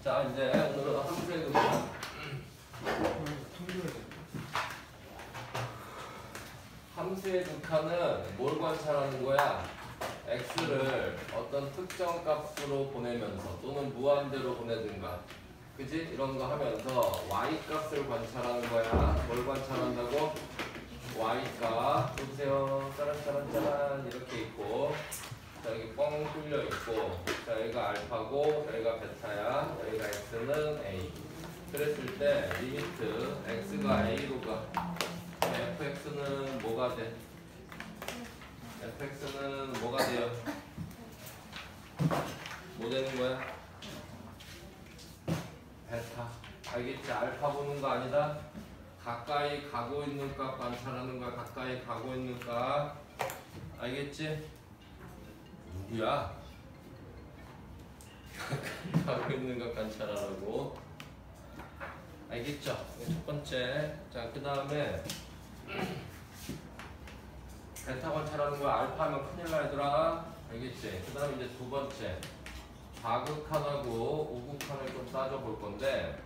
자, 이제 오늘은 함수의 극한. 함수의 극한은 뭘 관찰하는 거야? x를 어떤 특정 값으로 보내면서 또는 무한대로 보내든가, 그지? 이런 거 하면서 y 값을 관찰하는 거야. 뭘 관찰한다고? y 값. 보세요. 짜란짜란짜란 이렇게 있고, 자, 여기 뻥 뚫려 있고, 자, 여기가 알파고, 여기가 베타야, 여기가 x는 a. 그랬을 때 리미트 x가 a로 가. fx는 뭐가 돼? fx는 뭐가 돼요? 뭐 되는 거야? 베타. 알겠지? 알파 보는 거 아니다? 가까이 가고 있는 값 관찰하는 거야. 가까이 가고 있는 값. 알겠지? 누구야? 가까이 가고 있는 값 관찰하라고. 알겠죠? 첫 번째. 자, 그 다음에 베타 관찰하는 거야. 알파면 큰일 나 얘들아. 알겠지? 그 다음에 이제 두 번째. 좌극한하고 우극한을 좀 따져볼 건데,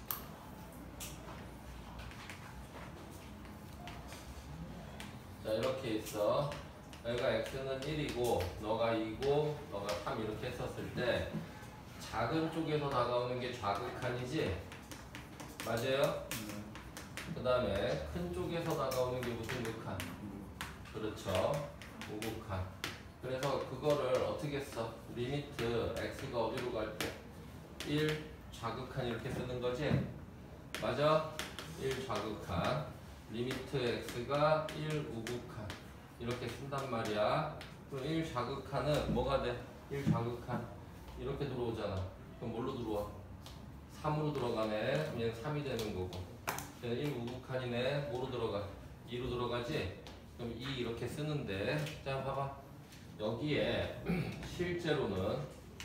자, 이렇게 있어. 여기가 x는 1이고 너가 2고 너가 3 이렇게 했었을 때 작은 쪽에서 다가오는 게 좌극한이지? 맞아요? 그 다음에 큰 쪽에서 다가오는 게 무슨 극한? 그렇죠. 우극한. 그래서 그거를 어떻게 써? 리미트 x가 어디로 갈 때? 1 좌극한 이렇게 쓰는 거지? 맞아? 1 좌극한. 리미트 x가 1 우극한 이렇게 쓴단 말이야. 그럼 1 좌극한은 뭐가 돼? 1 좌극한 이렇게 들어오잖아. 그럼 뭘로 들어와? 3으로 들어가네. 그럼 얘는 3이 되는 거고, 얘는 1 우극한이네. 뭐로 들어가? 2로 들어가지? 그럼 2 이렇게 쓰는데, 자 봐봐. 여기에 실제로는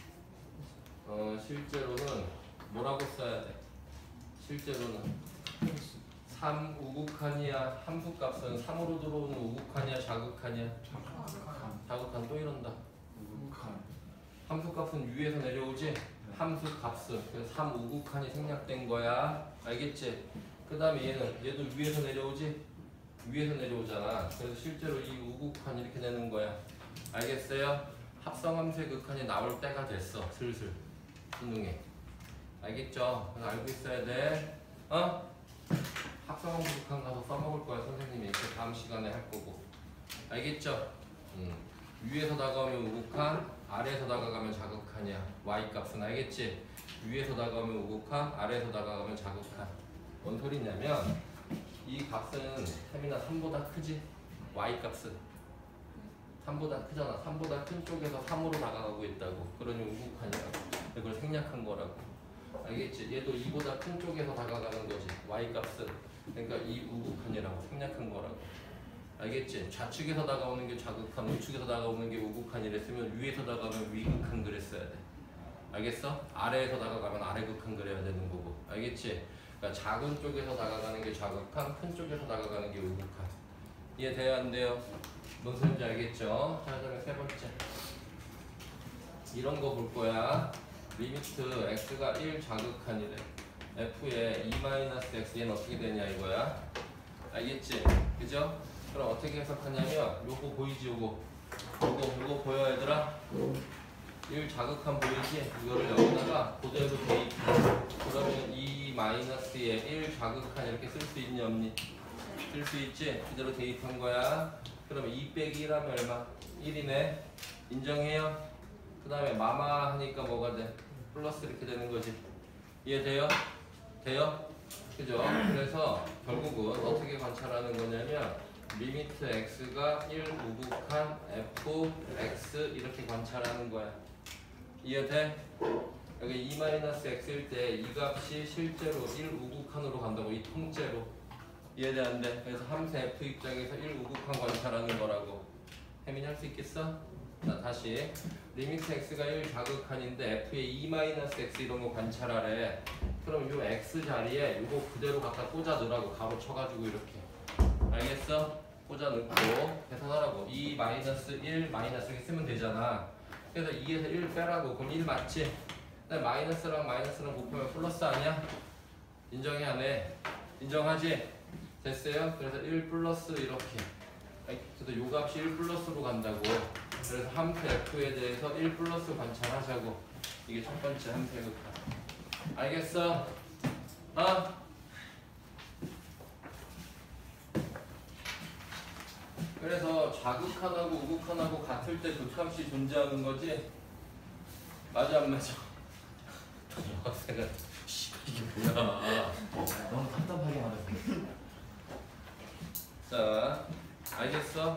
뭐라고 써야 돼? 실제로는 3 우극한이야. 함수값은 3으로 들어오는 우극한이야, 좌극한이야? 좌극한. 또 이런다. 우극한. 함수값은 위에서 내려오지? 함수값은. 그래서 3 우극한이 생략된 거야. 알겠지? 그 다음에 얘도 위에서 내려오지? 위에서 내려오잖아. 그래서 실제로 이 우극한 이렇게 되는 거야. 알겠어요? 합성함수의 극한이 나올 때가 됐어. 슬슬 수능에. 알겠죠? 그래서 알고 있어야 돼. 합성함수 극한 가서 써먹을 거야. 선생님이 이렇게 다음 시간에 할 거고. 알겠죠? 위에서 다가오면 우극한, 아래에서 다가가면 좌극한이야. y 값은. 알겠지? 위에서 다가오면 우극한, 아래에서 다가가면 좌극한. 뭔 소리냐면 이 값은 혜민아 3보다 크지? y 값은 3보다 크잖아. 3보다 큰 쪽에서 3으로 다가가고 있다고. 그러니 우극한이라고. 이걸 생략한 거라고. 알겠지? 얘도 2보다 큰 쪽에서 다가가는 거지. y 값은. 그러니까 이 우극한이라고 생략한 거라고. 알겠지? 좌측에서 다가오는 게 좌극한, 우측에서 다가오는 게 우극한이랬으면 위에서 다가가면 위극한 그랬어야 돼. 알겠어? 아래에서 다가가면 아래극한 그래야 되는 거고. 알겠지? 그러니까 작은 쪽에서 다가가는 게 좌극한, 큰 쪽에서 다가가는 게 우극한. 이해돼요? 안 돼요? 뭔 소리인지 알겠죠? 자, 그다음에 세 번째. 이런 거 볼 거야. 리미트 x가 1 좌극한이래. f의 2-x 얘는 어떻게 되냐 이거야. 알겠지? 그죠? 그럼 어떻게 해석하냐면 요거 보이지? 요거 보여 얘들아? 1 좌극한 보이지? 이거를 여기다가 그대로 대입해. 그러면 2-에 1 좌극한 이렇게 쓸 수 있니 없니? 쓸 수 있지? 그대로 대입한 거야. 그러면 2 빼기 1하면 얼마? 1이네. 인정해요? 그 다음에 마마 하니까 뭐가 돼? 플러스 이렇게 되는 거지. 이해돼요? 돼요? 그죠? 그래서 결국은 어떻게 관찰하는 거냐면 리미트 x가 1 우극한 fx 이렇게 관찰하는 거야. 이해돼? 여기 2-x일 때 이 값이 실제로 1 우극한으로 간다고. 이 통째로. 이해돼 안 돼? 그래서 함수 f 입장에서 1 우극한 관찰하는 거라고. 혜민이 할 수 있겠어? 자, 다시 리미트 x가 1 좌극한인데 f의 2-x 이런 거 관찰하래. 그럼 요 x 자리에 요거 그대로 갖다 꽂아 넣으라고. 가로 쳐가지고 이렇게. 알겠어? 꽂아 넣고 계산하라고. 2-1 이렇게 쓰면 되잖아. 그래서 2에서 1 빼라고. 그럼 1 맞지? 근데 마이너스랑 마이너스랑 곱하면 플러스 아니야? 인정해 안 해? 인정하지? 됐어요? 그래서 1 플러스 이렇게. 그래서 요 값이 1 플러스로 간다고. 그래서 함수 F에 대해서 1 플러스 관찰하자고. 이게 첫 번째 함수 극한. 알겠어? 그래서 좌극한하고 우극한하고 같을 때 극함시 존재하는 거지? 맞아 안 맞아? 여학생은 이게 뭐야? 너무 답답하게 말했어. 자, 알겠어?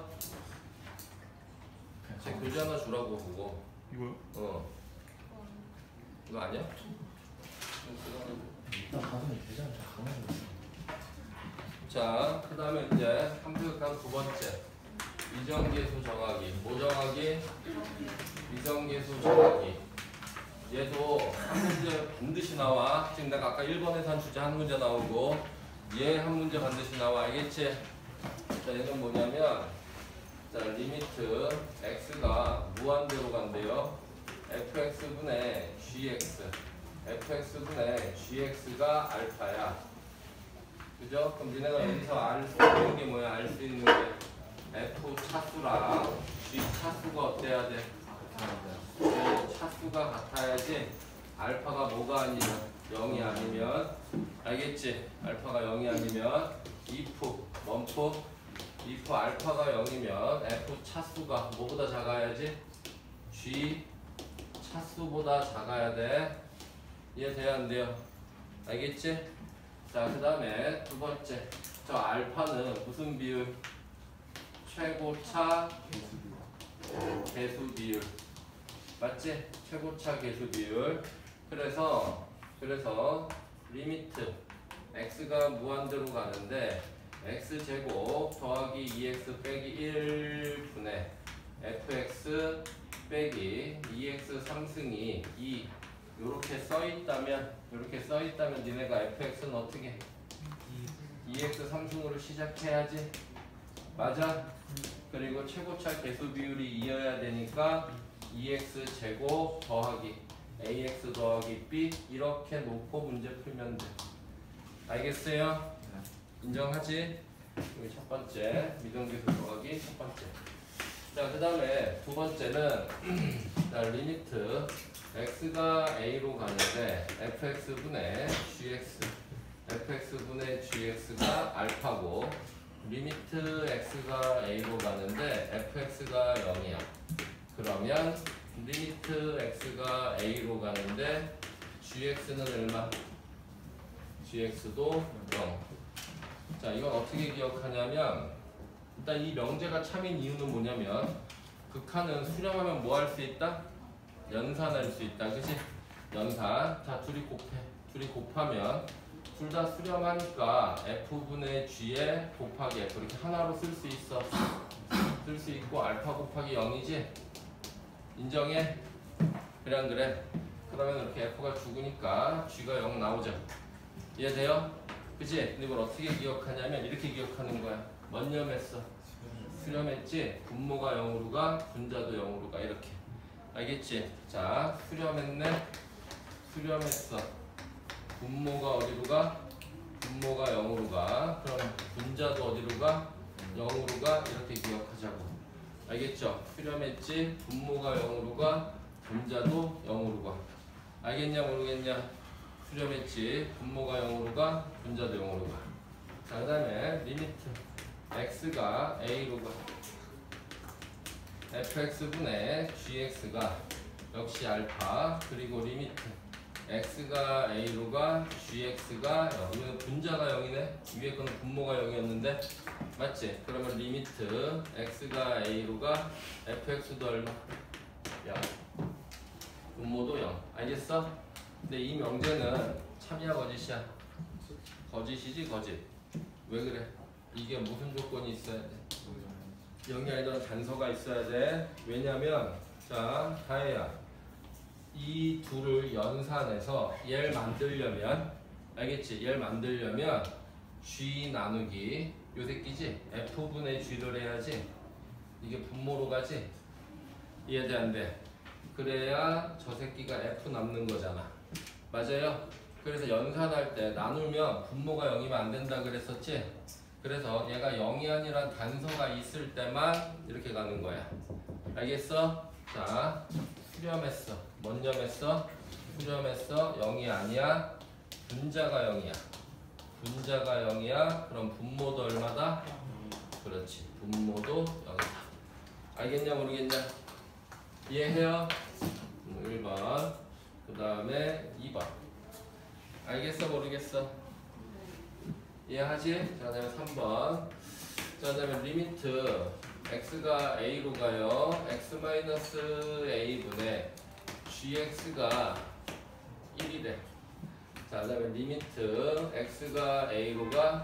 제 교재 하나 주라고 보고. 이거요? 이거 아니야? 좀 쓰라고. 일단 가슴이 되잖아. 가만히 있어. 자, 그 다음에 이제 함수극한 두 번째. 이정계수 정하기. 뭐 정하기? 이정계수 정하기. 얘도 한 문제 반드시 나와. 지금 내가 아까 1번에서 한 주제 한 문제 나오고 얘 한 문제 반드시 나와. 알겠지? 자, 얘는 뭐냐면 자, 리미트 x가 무한대로 간대요. fx분의 gx. fx분의 gx가 알파야. 그죠? 그럼 니네가 여기서 알 수 있는 게 뭐야? 알 수 있는 게 f 차수랑 g 차수가 어때야 돼? 차수가 같아야지. 알파가 뭐가 아니면 0이 아니면 알겠지? 알파가 0이 아니면 if 원프 if 알파가 0이면 f 차수가 뭐보다 작아야지? g 차수보다 작아야 돼. 이해돼야 안 돼요? 알겠지? 자, 그 다음에 두 번째. 저 알파는 무슨 비율? 최고차 개수 비율. 맞지? 최고차 개수 비율. 그래서 리미트 x가 무한대로 가는데 x제곱 더하기 2x 빼기 1분의 fx 빼기 2x 3승이 2 요렇게 써있다면 니네가 fx는 어떻게 2x 3승으로 시작해야지. 맞아? 그리고 최고차 개수 비율이 2여야 되니까 2x 제곱 더하기 ax 더하기 b 이렇게 놓고 문제 풀면 돼. 알겠어요? 인정하지? 여기 첫 번째 미등계수 더하기 첫 번째. 자, 그 다음에 두 번째는 자, 리미트 x가 a로 가는데 fx분의 gx가 알파고 리미트 x가 a로 가는데 fx가 0이야. 그러면 리미트 x가 a로 가는데 gx는 얼마? gx도 0. 자, 이건 어떻게 기억하냐면 일단 이 명제가 참인 이유는 뭐냐면 극한은 수렴하면 뭐 할 수 있다? 연산할 수 있다. 그치? 연산. 자, 둘이 곱하면 둘 다 수렴하니까 f분의 g에 곱하기 f 이렇게 하나로 쓸 수 있어. 쓸 수 있고 알파 곱하기 0이지? 인정해? 그래 안 그래? 그러면 이렇게 f가 죽으니까 g가 0 나오죠. 이해돼요? 그치? 근데 이걸 어떻게 기억하냐면 이렇게 기억하는 거야. 뭔 염했어? 수렴했지? 분모가 0으로 가, 분자도 0으로 가. 이렇게. 알겠지? 자, 수렴했어. 분모가 어디로 가? 분모가 0으로 가. 그럼 분자도 어디로 가? 0으로 가. 이렇게 기억하자고. 알겠죠? 수렴했지? 분모가 0으로 가. 분자도 0으로 가. 알겠냐 모르겠냐? 수렴했지? 분모가 0으로 가. 분자도 0으로 가. 자, 그 다음에 리미트 x가 a로 가. fx분의 gx가 역시 알파. 그리고 리미트 x가 a로 가 gx가 0. 이거는 분자가 0이네. 위에 거는 분모가 0이었는데 맞지? 그러면 리미트 x가 a로 가 fx도 얼마? 0. 분모도 0. 알겠어? 근데 이 명제는 참이야 거짓이야? 거짓이지 거짓. 왜 그래? 이게 무슨 조건이 있어야 돼? 0이 아니라 단서가 있어야 돼. 왜냐면 자, 다혜야, 이 둘을 연산해서 얘를 만들려면 알겠지? 얘를 만들려면 g 나누기 요 새끼지? f분의 g를 해야지. 이게 분모로 가지? 이해돼 안 돼? 그래야 저 새끼가 F 남는 거잖아. 맞아요? 그래서 연산할 때 나누면 분모가 0이면 안 된다 그랬었지? 그래서 얘가 0이 아니란 단서가 있을 때만 이렇게 가는 거야. 알겠어? 자, 수렴했어. 뭔 점했어? 수렴했어. 0이 아니야. 분자가 0이야. 분자가 0이야. 그럼 분모도 얼마다? 그렇지. 분모도 0이다. 알겠냐 모르겠냐? 이해해요? 1번. 그 다음에 2번. 알겠어 모르겠어? 이해하지? 자, 그다음에 3번. 자, 그다음에 리미트 x가 a로 가요. x-a분의 gx가 1이래. 자, 그다음에 리미트 x가 a로 가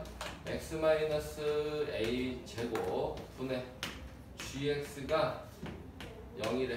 x-a 제곱 분의 gx가 0이래.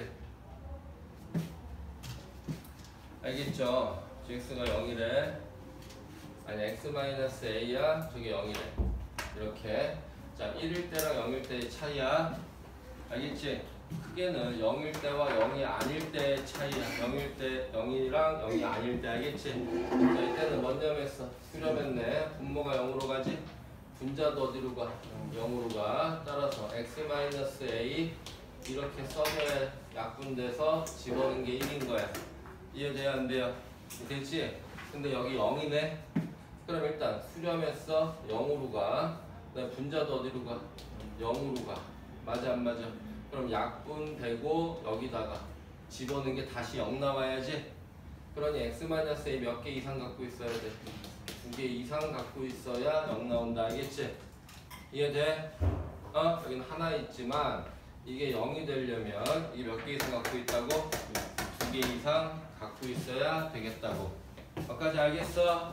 알겠죠? gx가 0이래. 아니 x-a야 저게 0이래. 이렇게. 자, 1일 때랑 0일 때의 차이야. 알겠지? 크게는 0일 때와 0이 아닐 때의 차이야. 0일 때 0이랑 0이 아닐 때. 알겠지? 자, 이때는 뭔 점했어? 수렴했네. 분모가 0으로 가지? 분자도 어디로 가? 0으로 가. 따라서 x-a 이렇게 써줘야 약분돼서 집어넣은 게 1인 거야. 이해돼야 안 돼요? 됐지? 근데 여기 0이네? 그럼 일단 수렴했어. 0으로 가. 그다음에 분자도 어디로 가? 0으로 가. 맞아 안 맞아? 그럼 약분되고 여기다가 집어넣은 게 다시 0 나와야지? 그러니 x-a 몇 개 이상 갖고 있어야 돼? 2개 이상 갖고 있어야 0 나온다. 알겠지? 이해돼? 여기는 하나 있지만 이게 0이 되려면 이게 몇 개 이상 갖고 있다고? 2개 이상 갖고 있어야 되겠다고. 여기까지 알겠어?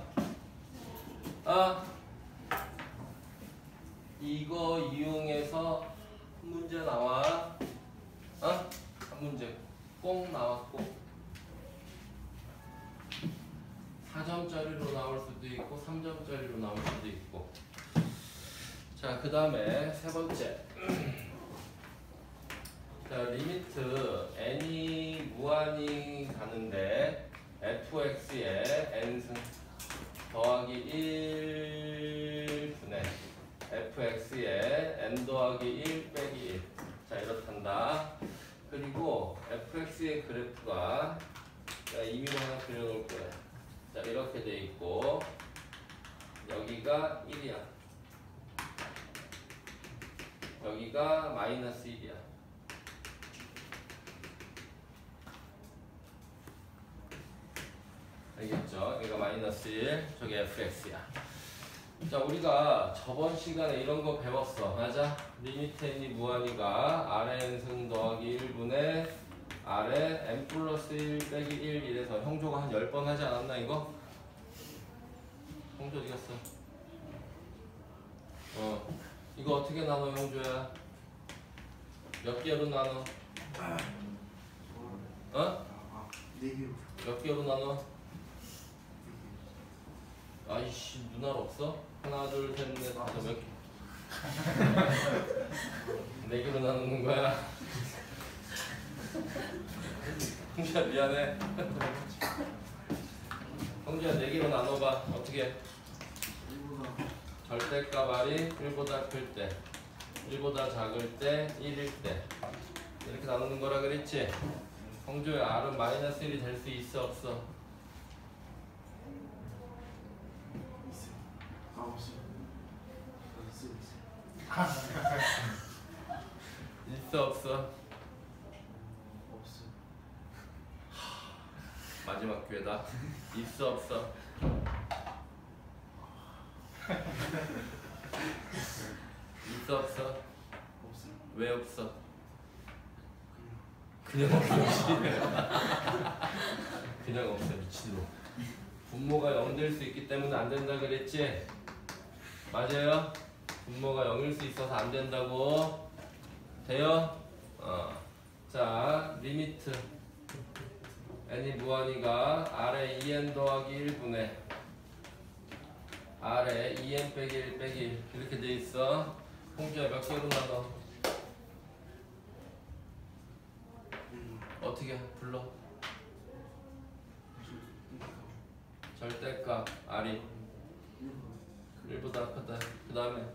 이거 이용해서 한 문제 나와. 한 문제 꼭 나와. 꼭 4점짜리로 나올 수도 있고 3점짜리로 나올 수도 있고. 자, 그 다음에 세 번째. 자, 리미트 n이 무한히 가는데 fx에 n승 더하기 1 분의 fx에 n 더하기 1 빼기 1. 자, 이렇단다. 그리고 fx의 그래프가 임의로 하나 그려놓을 거야. 자, 이렇게 돼 있고 여기가 1이야. 여기가 마이너스 1이야. 알겠죠? 여기가 마이너스 1, 저기 fx야. 자, 우리가 저번 시간에 이런 거 배웠어. 맞아? 리미트 n이 무한이가 아래 n승 더하기 1분의 아래 n 플러스 1 빼기 1 이래서 형조가 한 10번 하지 않았나 이거? 형조 어디 갔어? 이거 어떻게 나눠 형조야? 몇 개로 나눠? 몇 개로 나눠? 아이씨, 누나를 없어? 하나, 둘, 셋, 넷, 다섯, 몇 개? 4개로 나누는 거야? 형주야, 미안해. 형주야, 4개로 나눠봐. 어떻게? 절대값 R이 1보다 클 때, 1보다 작을 때, 1일 때. 이렇게 나누는 거라 그랬지? 형주야, R은 마이너스 1이 될 수 있어, 없어? 있어 없어? 없어. 마지막 기회다. 있어 없어? 있어 없어? 없어. 왜 없어? 그냥 없어. 그냥 없어. 미친놈. 분모가 0 될 수 있기 때문에 안 된다 그랬지? 맞아요? 분모가 0일 수 있어서 안 된다고. 돼요? 자, 리미트 n이 무한이가 아래 2n 더하기 1분의 아래 2n 빼기 1 빼기 1 이렇게 돼 있어. 홍주야, 몇 개로 나눠? 어떻게 불러? 절대값 R이 1보다 크다. 그 다음에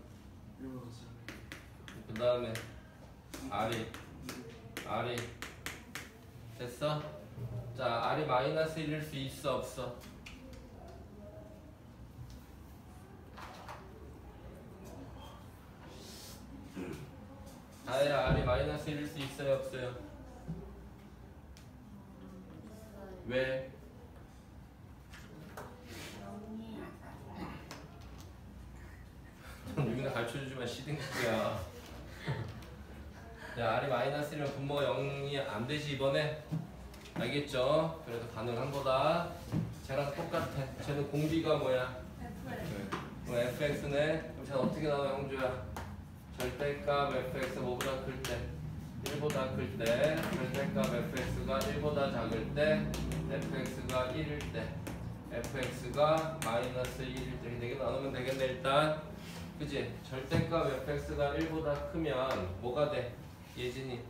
R이 됐어? 자, R이 마이너스 1일 수 있어 없어? 다혜야, R이 마이너스 1일 수 있어요 없어요? 왜? 유민아 가르쳐주지만 시딩크야. 야, R이 마이너스 1이면 분모가 0이 안 되지 이번에? 알겠죠? 그래도 가능한 거다. 쟤랑 똑같아. 쟤는 공비가 뭐야? fx네. 그럼 쟤는 어떻게 나와 형주야? 절대값 fx 뭐보다 클 때, 1보다 클 때, 절대값 fx가 1보다 작을 때, fx가 1일 때, fx가 마이너스 1일 때. 4개 나누면 되겠네 일단. 그치? 절대값 fx가 1보다 크면 뭐가 돼? 예진이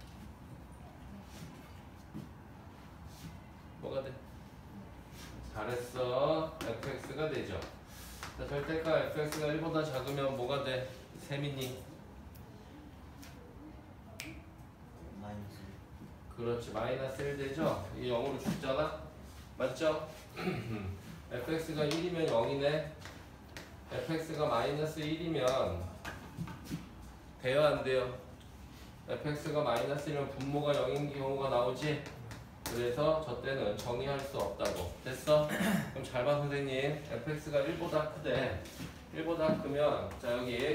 뭐가 돼? 잘했어. fx가 되죠. 자, 절대값 fx가 1보다 작으면 뭐가 돼? 세민이. 마이너스. 그렇지. 마이너스 1 되죠? 이게 0으로 죽잖아? 맞죠? fx가 1이면 0이네. fx가 마이너스 1이면 돼요 안 돼요? fx가 마이너스 1이면 분모가 0인 경우가 나오지? 그래서 저 때는 정의할 수 없다고. 됐어? 그럼 잘 봐 선생님. fx가 1보다 크대. 1보다 크면 자 여기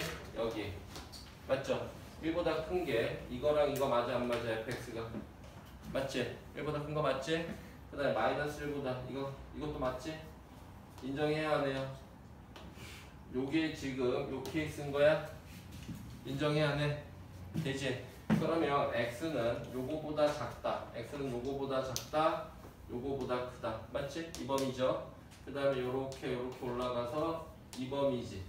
맞죠? 1보다 큰 게 이거랑 이거 맞아 안 맞아? fx가 맞지? 1보다 큰 거 맞지? 그 다음에 마이너스 1보다 이것도 맞지? 인정해야 하네요. 요게 지금 요 케이스인 거야? 인정해야 하네. 되지? 그러면 x는 요거보다 작다. x는 요거보다 작다. 요거보다 크다. 맞지? 이 범위죠? 그 다음에 요렇게 올라가서 이 범위지.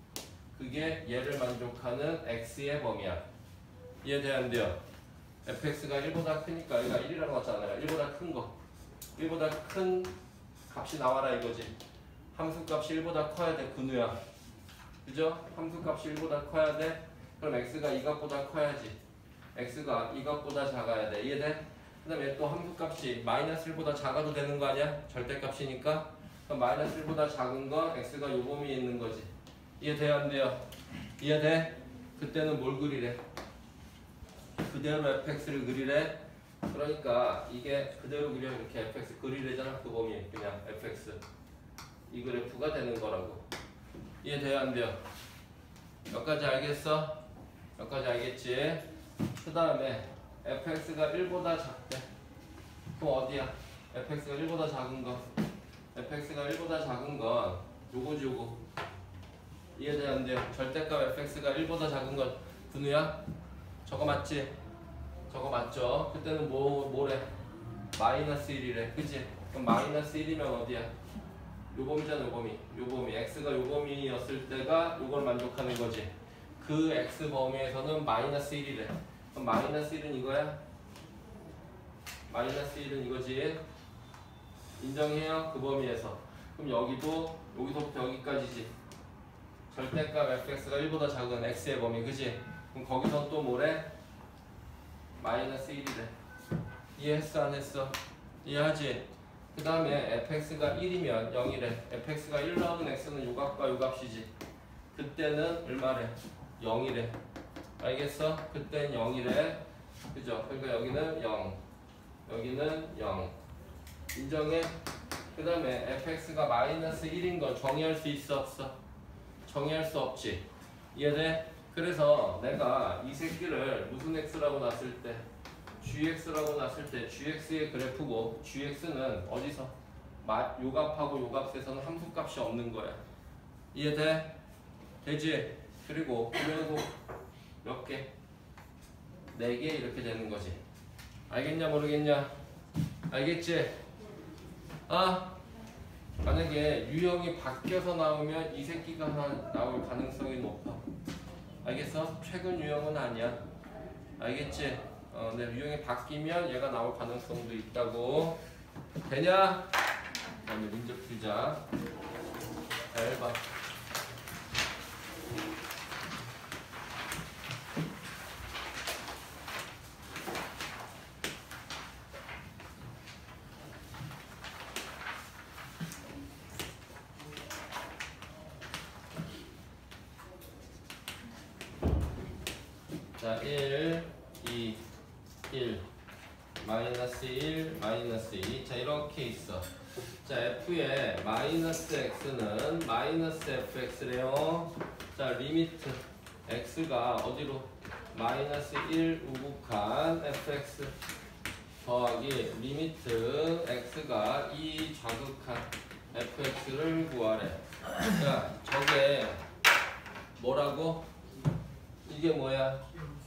그게 얘를 만족하는 x의 범위야. 이해돼야 안 돼요? fx가 1보다 크니까 여기가 1이라고 왔잖아요. 1보다 큰 거. 1보다 큰 값이 나와라 이거지. 함수값이 1보다 커야 돼. 근우야. 그죠? 함수값이 1보다 커야 돼. 그럼 x가 이것보다 커야지. x가 이것보다 작아야 돼. 이해돼? 그 다음에 또 함수값이 마이너스 1보다 작아도 되는 거 아니야? 절대값이니까. 그럼 마이너스 1보다 작은 건 x가 요 범위에 있는 거지. 이해돼요 안 돼요? 이해돼? 그때는 뭘 그리래? 그대로 fx를 그리래. 그러니까 이게 그대로 그려 이렇게 fx 그리래잖아. 그 범위 그냥 fx 이 그래프가 되는 거라고. 이해돼요 안 돼요? 여기까지 알겠어? 여기까지 알겠지? 그 다음에 fx가 1보다 작대. 그럼 어디야? fx가 1보다 작은 거. fx가 1보다 작은 건 요거지 요거. 이해돼요 안 돼요? 절대값 fx가 1보다 작은 건 근우야? 저거 맞지? 저거 맞죠? 그때는 뭐래? 마이너스 1이래. 그치? 그럼 마이너스 1이면 어디야? 요 범위잖아, 요 범위. 요 범위. x가 요 범위였을 때가 요걸 만족하는 거지. 그 x 범위에서는 마이너스 1이래. 그럼 마이너스 1은 이거야? 마이너스 1은 이거지. 인정해요? 그 범위에서. 그럼 여기서부터 여기까지지. 절대값 fx가 1보다 작은 x의 범위. 그지? 그럼 거기서 또 뭐래? 마이너스 1이래. 이해했어 안 했어? 이해하지? 그 다음에 fx가 1이면 0이래. fx가 1 나오는 x는 요 값과 요 값이지. 그때는 얼마래? 0이래. 알겠어? 그땐 0이래. 그죠? 그러니까 여기는 0. 여기는 0. 인정해? 그 다음에 fx가 마이너스 1인 건 정의할 수 있어 없어? 정의할 수 없지. 이해돼? 그래서 내가 이 새끼를 무슨 x라고 놨을 때 gx라고 놨을 때 gx의 그래프고 gx는 어디서? 요 값하고 요 값에서는 함수값이 없는 거야. 이해돼? 되지? 그리고 그래도 몇 개? 4개 이렇게 되는 거지. 알겠냐 모르겠냐? 알겠지? 아? 만약에 유형이 바뀌어서 나오면 이 새끼가 하나 나올 가능성이 높아. 알겠어? 최근 유형은 아니야. 알겠지? 내 유형이 바뀌면 얘가 나올 가능성도 있다고. 되냐? 그다음에 문제 풀자. 1번. 자, 1, 2, 1, 마이너스 1, 마이너스 2. 자, 이렇게 있어. 자, f의 마이너스 x는 마이너스 fx래요. 자, 리미트 x가 어디로? 마이너스 1 우극한 fx 더하기 리미트 x가 2 좌극한 fx를 구하래. 자, 저게 뭐라고? 이게 뭐야?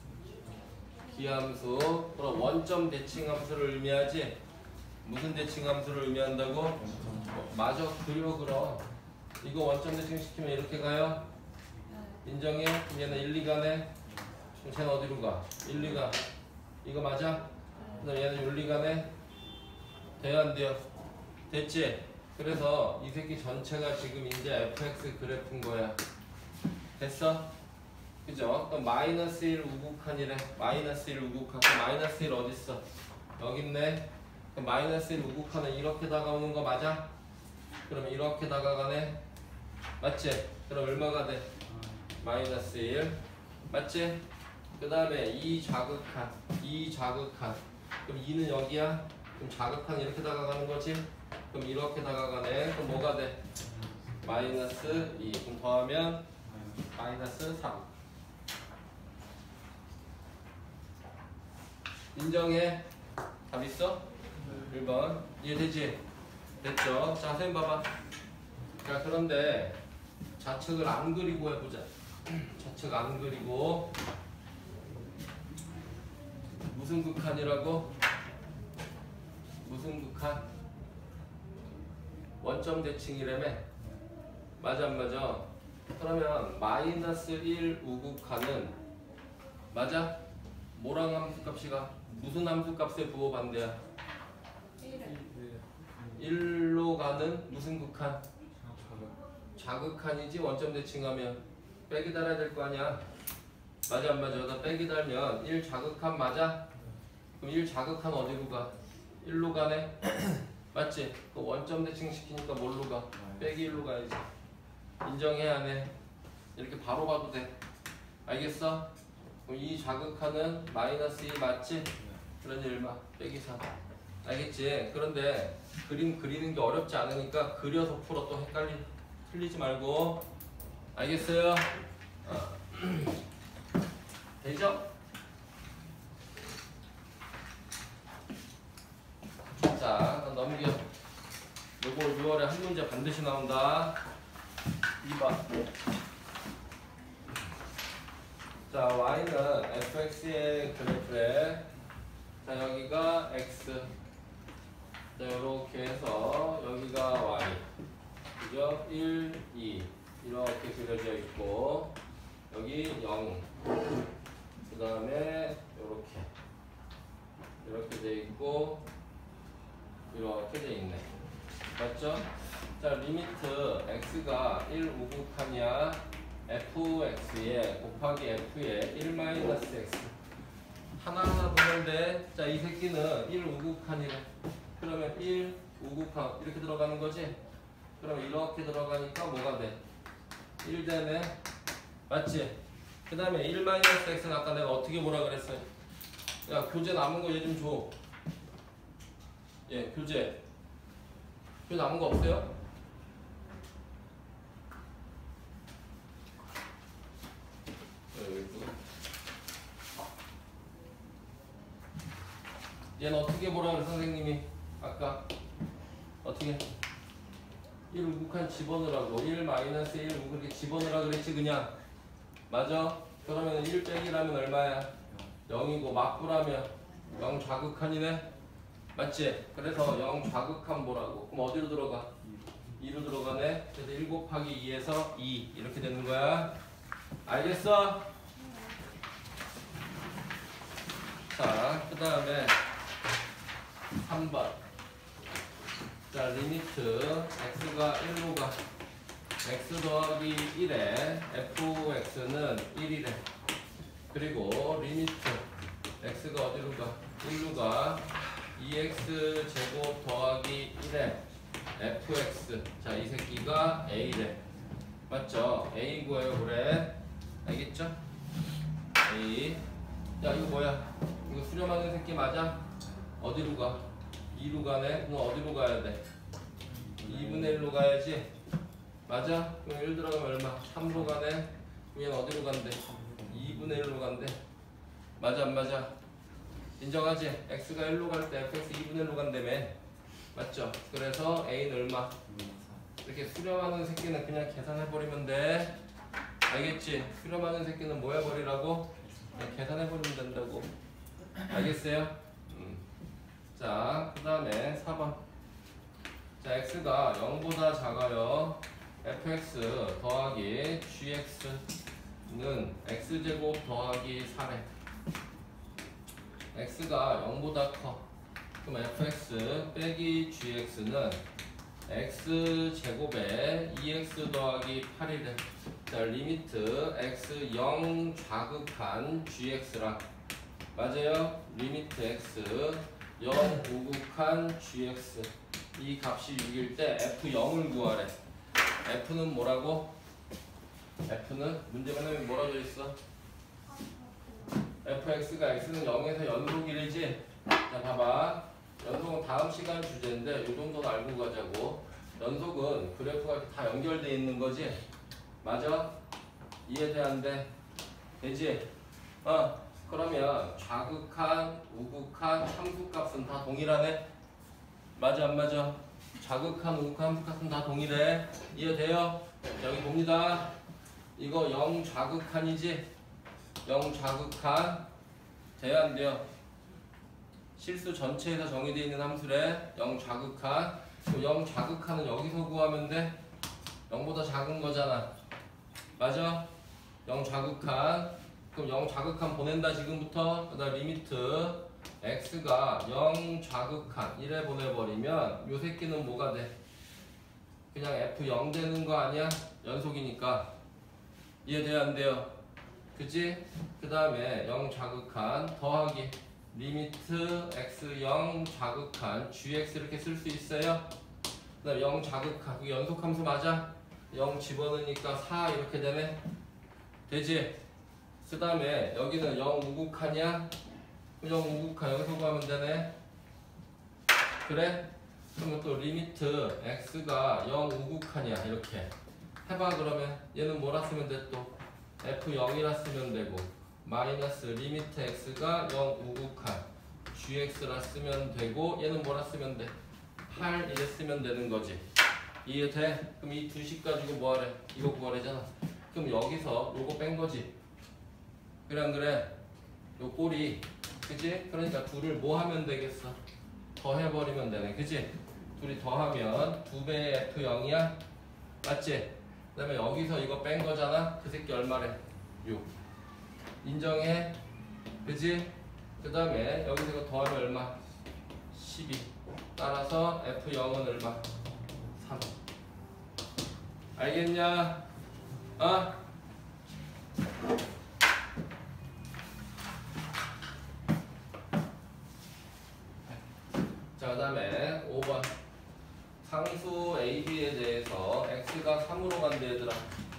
기함수. 그럼 원점 대칭함수를 의미하지? 무슨 대칭함수를 의미한다고? 마저 그려 그럼. 이거 원점 대칭시키면 이렇게 가요? 인정해? 그럼 얘는 1, 2가네? 그럼 쟤는 어디로 가? 1, 2가. 이거 맞아? 그럼 얘는 윤리가네? 돼야 안 돼요? 됐지? 그래서 이 새끼 전체가 지금 이제 fx 그래프인 거야. 됐어? 그죠? 그럼 마이너스 1 우극한이래. 마이너스 1 우극한. 그럼 마이너스 1 어딨어? 여기 있네. 그럼 마이너스 1 우극한은 이렇게 다가오는 거 맞아? 그러면 이렇게 다가가네. 맞지? 그럼 얼마가 돼? 마이너스 1. 맞지? 그 다음에 2 좌극한. 2 좌극한. 그럼 2는 여기야? 그럼 좌극한 이렇게 다가가는 거지? 그럼 이렇게 다가가네. 그럼 뭐가 돼? 마이너스 2. 그럼 더하면 마이너스 3. 인정해? 답 있어? 1번. 이해되지? 됐죠? 자, 선생님 봐봐. 자, 그런데 좌측을 안 그리고 해보자. 좌측 안 그리고 무슨 극한이라고? 무슨 극한? 원점 대칭이라며? 맞아 안 맞아? 그러면 마이너스 1 우극한은 맞아? 뭐랑 함수값이가? 무슨 함수값에 부호 반대야? 1로 가는 무슨 극한? 좌극한이지. 원점 대칭하면 빼기 달아야 될 거 아니야. 맞아 안 맞아? 나 빼기 달면 1 좌극한 맞아? 그럼 1 좌극한 어디로 가? 1로 가네? 맞지? 그 원점 대칭 시키니까 뭘로 가? 빼기 1로 가야지. 인정해야 하네. 이렇게 바로 봐도 돼. 알겠어? 그럼 이 좌극한은 마이너스 2 맞지? 그러니 얼마? 빼기 3. 알겠지? 그런데 그림 그리는 게 어렵지 않으니까 그려서 풀어. 또 틀리지 말고. 알겠어요? 되죠? 자, 넘겨. 요거 6월에 한 문제 반드시 나온다. 2번. 자, y는 fx의 그래프에, 자, 여기가 x. 자, 요렇게 해서 여기가 y. 그죠? 1, 2. 이렇게 그려져 있고, 여기 0. 그 다음에 이렇게 돼 있고, 이렇게 돼 있네. 맞죠? 자, 리미트 x가 1 우극한이야. fx에 곱하기 f에 1-x. 하나하나 보는데, 자, 이 새끼는 1 우극한이래. 그러면 1 우극한 이렇게 들어가는 거지? 그럼 이렇게 들어가니까 뭐가 돼? 1 되네. 맞지? 그 다음에 1-x는 아까 내가 어떻게 뭐라 그랬어? 야, 교재 남은 거 얘 좀 줘. 예, 교재 남은 거 없어요? 얘는 어떻게 보라 그래 선생님이? 아까 어떻게? 1 우극한 집어넣으라고. 1-1 우극 집어넣으라 그랬지 그냥. 맞아? 그러면 1 빼기라면 얼마야? 0이고 막부라면 0 좌극한이네? 맞지? 그래서 0 좌극한 뭐라고? 그럼 어디로 들어가? 2로 들어가네? 그래서 1 곱하기 2에서 2 이렇게 되는 거야. 알겠어? 자, 그 다음에 3번. 자, 리미트 x가 1로 가. x 더하기 1에 fx는 1이래. 그리고 리미트 x가 어디로 가? 1로 가. 2x 제곱 더하기 1에 fx. 자, 이 새끼가 a래. 맞죠? a 구해요, 그래. 알겠죠? a. 야, 이거 뭐야? 이거 수렴하는 새끼 맞아? 어디로 가? 2로 가네? 너 어디로 가야 돼? 2분의 1로 가야지? 맞아? 그럼 1 들어가면 얼마? 3로 가네? 그럼 얘는 어디로 간대? 2분의 1로 간대? 맞아 안 맞아? 인정하지? x가 1로 갈 때 fx 2분의 1로 간다며? 맞죠? 그래서 a는 얼마? 이렇게 수렴하는 새끼는 그냥 계산해버리면 돼. 알겠지? 수렴하는 새끼는 뭐 해버리라고? 그냥 계산해버리면 된다고. 알겠어요? 자, 그 다음에 4번. 자, x가 0보다 작아요. fx 더하기 gx는 x제곱 더하기 4래. x가 0보다 커. 그럼 fx 빼기 gx는 x제곱에 2x 더하기 8이래. 자, 리미트 x 0 좌극한 gx랑 맞아요? 리미트 x 0 우극한 gx 이 값이 6일 때 f0을 구하래. f는 뭐라고? f는 문제문에 뭐라고 돼있어? fx가 x는 0에서 연속 1이지? 자, 봐봐. 연속은 다음 시간 주제인데 이 정도는 알고 가자고. 연속은 그래프가 다 연결돼 있는 거지? 맞아? 이해돼 안 돼? 되지? 그러면 좌극한, 우극한, 함수값은 다 동일하네? 맞아 안 맞아? 좌극한, 우극한, 함수값은 다 동일해. 이해돼요? 여기 봅니다. 이거 0 좌극한이지? 0 좌극한 돼야 안 돼요? 실수 전체에서 정의되어 있는 함수래. 0 좌극한. 0 좌극한은 여기서 구하면 돼? 0보다 작은 거잖아. 맞아? 0 좌극한. 그럼 0 좌극한 보낸다 지금부터. 그 다음 리미트 x가 0 좌극한 1에 보내버리면 요 새끼는 뭐가 돼? 그냥 f0 되는 거 아니야? 연속이니까. 이해돼야 안 돼요? 그치? 그 다음에 0 좌극한 더하기 리미트 x 0 좌극한 gx 이렇게 쓸 수 있어요? 그 다음에 0 좌극한 그게 연속함수 맞아? 0 집어넣으니까 4 이렇게 되네? 되지? 그 다음에 여기는 0 우극하냐? 0 우극한 여기서 구하면 되네? 그래? 그러면 또 리미트 x가 0 우극하냐 이렇게 해봐. 그러면 얘는 뭐라 쓰면 돼 또? f0이라 쓰면 되고 마이너스 리미트 x가 0 우극한 gx라 쓰면 되고 얘는 뭐라 쓰면 돼? 8 이래 쓰면 되는 거지. 이해돼? 그럼 이 두 식 가지고 뭐하래? 이거 구하래잖아. 그럼 여기서 요거 뺀 거지. 그래 안 그래? 요 꼴이 그치? 그러니까 둘을 뭐 하면 되겠어? 더해버리면 되네. 그치? 둘이 더하면 2배의 f0이야? 맞지? 그 다음에 여기서 이거 뺀 거잖아? 그 새끼 얼마래? 6 인정해? 그치? 그 다음에 여기서 이거 더하면 얼마? 12 따라서 f0은 얼마? 3 알겠냐? 자, 그 다음에 5번 상수 AB에 대해서 x가 3으로 간대 얘들아.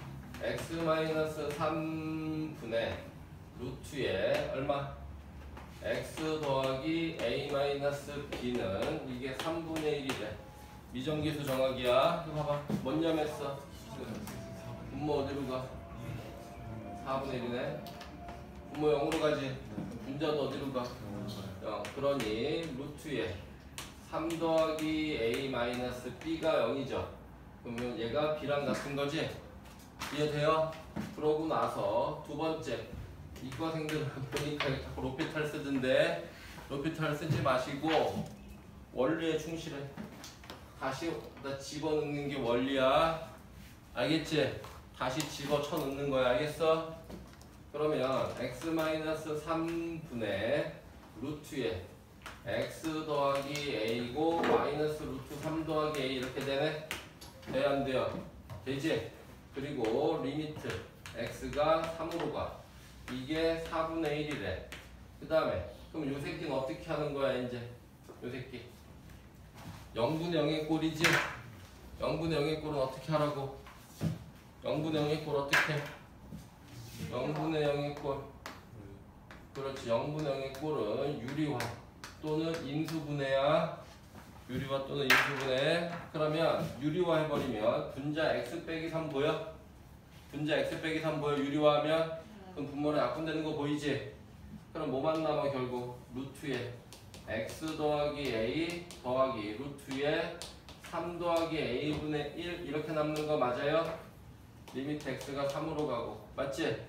x-3분의 루트에 얼마? x 더하기 a-b는 이게 3분의 1이래. 미정계수 정학이야. 이거 봐봐. 뭔 념했어? 분모 어디로 가? 4분의 1이네. 분모 0으로 가지. 분자도 어디로 가? 0. 그러니 루트에 3 더하기 a-b가 0이죠. 그러면 얘가 b랑 같은 거지? 이해돼요? 그러고 나서 두 번째 이과생들 보니까 자꾸 로피탈 쓰던데 로피탈 쓰지 마시고 원리에 충실해. 다시 집어넣는 게 원리야. 알겠지? 다시 집어쳐 넣는 거야. 알겠어? 그러면 x-3분의 루트에 x 더하기 a고 마이너스 루트 3 더하기 a 이렇게 되네? 돼야 안 돼요? 되지? 그리고 리미트 x가 3으로 가. 이게 4분의 1이래. 그 다음에 그럼 요 새끼는 어떻게 하는 거야 이제? 요 새끼 0분의 0의 꼴이지? 0분의 0의 꼴은 어떻게 하라고? 0분의 0의 꼴 어떻게 해? 0분의 0의 꼴 그렇지 0분의 0의 꼴은 유리화 또는 인수분해야 유리화 또는 인수분해 그러면 유리화 해버리면 분자 x 빼기 3 보여? 분자 x 빼기 3 보여 유리화하면? 그럼 분모는 약분되는 거 보이지? 그럼 뭐만 남아 결국? 루트에 x 더하기 a 더하기 루트에 3 더하기 a분의 1 이렇게 남는 거 맞아요? 리미트 x가 3으로 가고 맞지?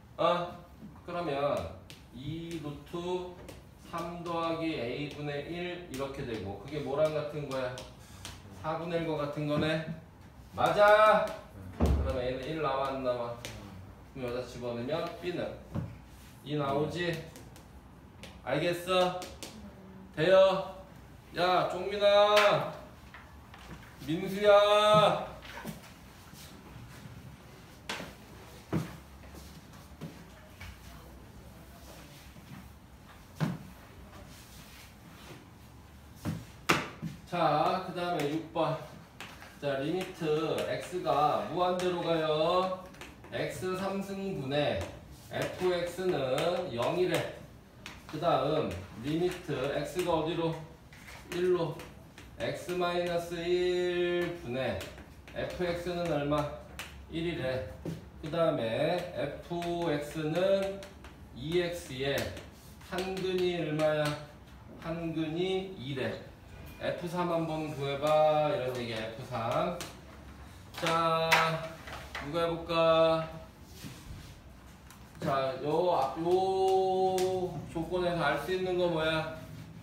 그러면 2 루트 3 더하기 a분의 1 이렇게 되고 그게 뭐랑 같은 거야? 4분의 1과 같은 거네? 맞아! 그러면 a는 1 나와 안 나와? 그럼 여기다 집어넣으면 b는 2 나오지? 알겠어? 돼요? 야 종민아 민수야 자, 그 다음에 6번. 자, 리미트 x가 무한대로 가요. x 3승분의 fx는 0이래. 그 다음 리미트 x가 어디로? 1로 x-1분의 fx는 얼마? 1이래. 그 다음에 fx는 2x에 한근이 얼마야? 한근이 2래. F3 한번 구해봐. 이런 얘기야, F3. 자, 누가 해볼까? 자, 요 조건에서 알 수 있는 거 뭐야?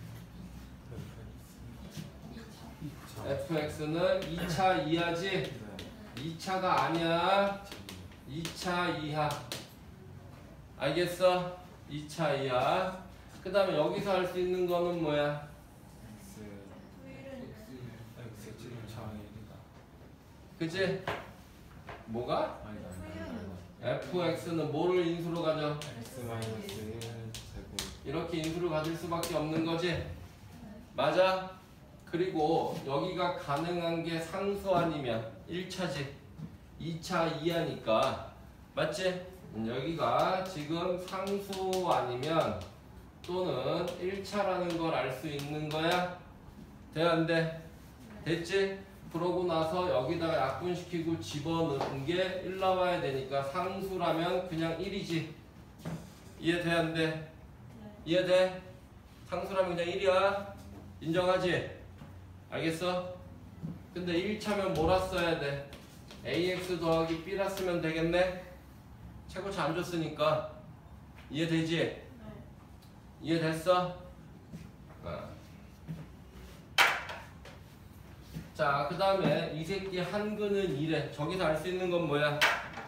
fx는 2차 이하지? 2차가 아니야. 2차 이하. 알겠어? 2차 이하. 그 다음에 여기서 알 수 있는 거는 뭐야? 그치? 뭐가? fx는 뭐를 인수로 가져? 이렇게 인수로 가질 수밖에 없는 거지? 맞아? 그리고 여기가 가능한 게 상수 아니면 1차지 2차 이하니까 맞지? 여기가 지금 상수 아니면 또는 1차라는 걸 알 수 있는 거야? 돼? 안 돼? 됐지? 그러고 나서 여기다가 약분시키고 집어넣은 게 1 나와야 되니까 상수라면 그냥 1이지. 이해돼? 안 돼? 네. 이해돼? 상수라면 그냥 1이야. 인정하지? 알겠어? 근데 1차면 뭐라 써야 돼? ax 더하기 b라 쓰면 되겠네? 최고차 안 줬으니까. 이해되지? 네. 이해됐어? 자, 그 다음에 이 새끼 한근은 2래. 저기서 알 수 있는 건 뭐야?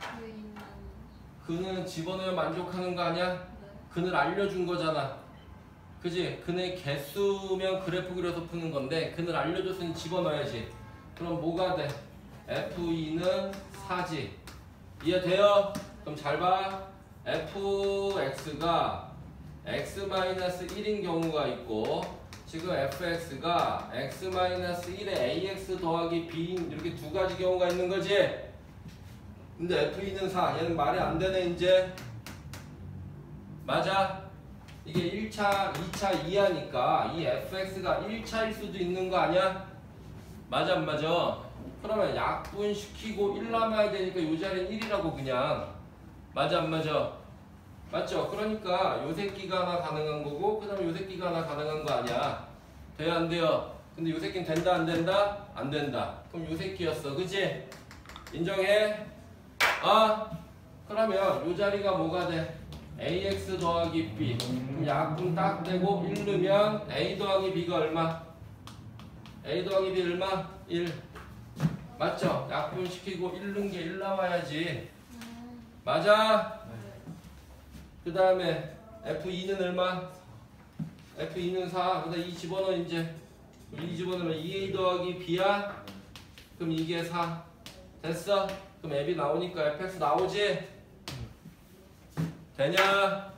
근은 집어넣으면 만족하는 거 아니야? 네. 근을 알려준 거잖아. 그지? 근의 개수면 그래프 그려서 푸는 건데 근을 알려줬으니 집어넣어야지. 그럼 뭐가 돼? F2는 4지. 이해돼요? 그럼 잘 봐. fx가 x-1인 경우가 있고 지금 fx가 x-1에 ax 더하기 b인 이렇게 두 가지 경우가 있는 거지? 근데 f2는 4. 얘는 말이 안 되네 이제. 맞아? 이게 1차, 2차 이하니까 이 fx가 1차일 수도 있는 거 아니야? 맞아 안 맞아? 그러면 약분시키고 1 남아야 되니까 이 자리는 1이라고 그냥. 맞아 안 맞아? 맞죠? 그러니까 요 새끼가 하나 가능한 거고 그 다음에 요 새끼가 하나 가능한 거 아니야. 돼요 안 돼요? 근데 요 새끼는 된다 안 된다? 안 된다. 그럼 요 새끼였어. 그치? 인정해? 그러면 요 자리가 뭐가 돼? ax 더하기 b. 그럼 약분 딱 되고 1 넣으면 a 더하기 b가 얼마? a 더하기 b 얼마? 1. 맞죠? 약분시키고 1 넣은 게 1 나와야지. 맞아? 그 다음에 F2는 얼마? F2는 4. 그다음 2 집어넣어 이제. 2 집어넣으면 2A 더하기 B야? 그럼 이게 4. 됐어? 그럼 앱이 나오니까 fx 나오지? 되냐?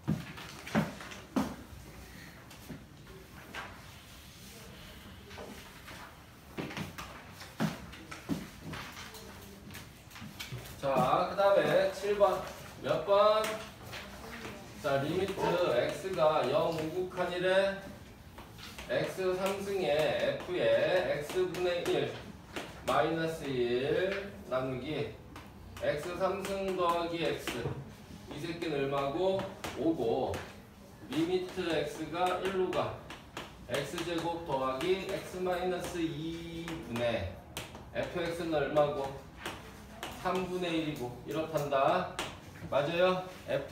자, 그 다음에 7번. 몇 번? 자, 리미트 x가 0 우극한이래. x 3승에 f에 x분의 1 마이너스 1 나누기 x 3승 더하기 x 이 새끼는 얼마고? 5고 리미트 x가 1로 가 x제곱 더하기 x 마이너스 2분의 fx는 얼마고? 3분의 1이고 이렇단다. 맞아요?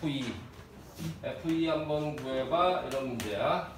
F2 한번 구해봐. 이런 문제야.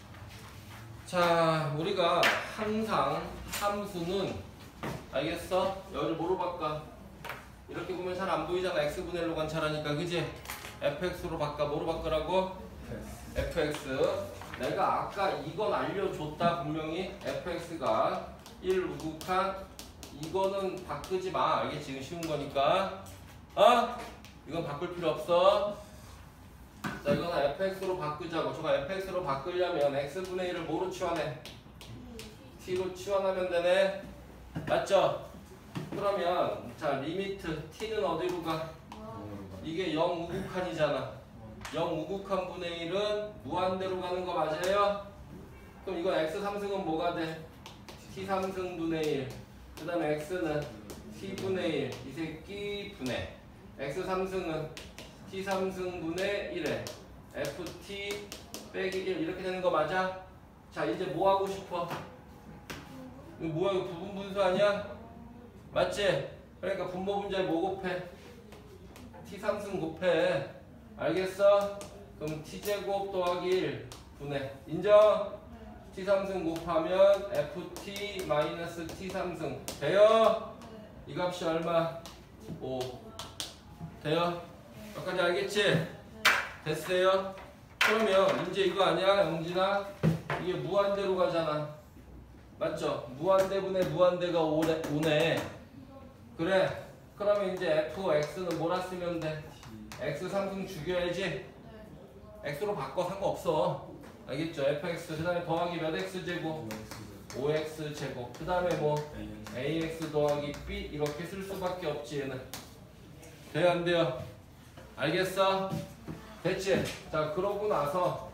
자, 우리가 항상 함수는 알겠어? 여기를 뭐로 바꿔? 이렇게 보면 잘 안 보이잖아. x분의 1로 관찰하니까 그지? fx로 바꿔. 뭐로 바꾸라고? fx. 내가 아까 이건 알려줬다 분명히. fx가 1 우극한 이거는 바꾸지 마. 알겠지? 지금 쉬운 거니까. 이건 바꿀 필요 없어. 자, 이거는 fx로 바꾸자고. 저거 fx로 바꾸려면 x분의 1을 뭐로 치환해? t로 치환하면 되네. 맞죠? 그러면 자, 리미트 t는 어디로 가? 이게 0 우극한이잖아. 0 우극한 분의 1은 무한대로 가는 거 맞아요? 그럼 이거 x 3승은 뭐가 돼? t 3승 분의 1. 그 다음에 x는 t분의 1. 이 새끼 분의 x 3승은 t 3승 분의 1에 ft 빼기 1 이렇게 되는 거 맞아? 자, 이제 뭐 하고 싶어? 이거 뭐야? 이거 부분 분수 아니야? 맞지? 그러니까 분모 분자에 뭐 곱해? t 3승 곱해. 알겠어? 그럼 t제곱 더하기 1 분의 인정? t 3승 곱하면 ft 마이너스 t 3승 돼요? 이 값이 얼마? 5 돼요? 여기까지 알겠지? 됐어요? 그러면 이제 이거 아니야 영진아? 이게 무한대로 가잖아. 맞죠? 무한대분의 무한대가 5네. 그래. 그러면 이제 fx는 뭐라 쓰면 돼? x 3승 죽여야지. x로 바꿔 상관없어. 알겠죠? fx 그 다음에 더하기 몇 x제곱? 5x제곱 그 다음에 뭐? ax 더하기 b 이렇게 쓸 수밖에 없지 얘는. 돼요 안 돼요? 알겠어? 됐지? 자, 그러고 나서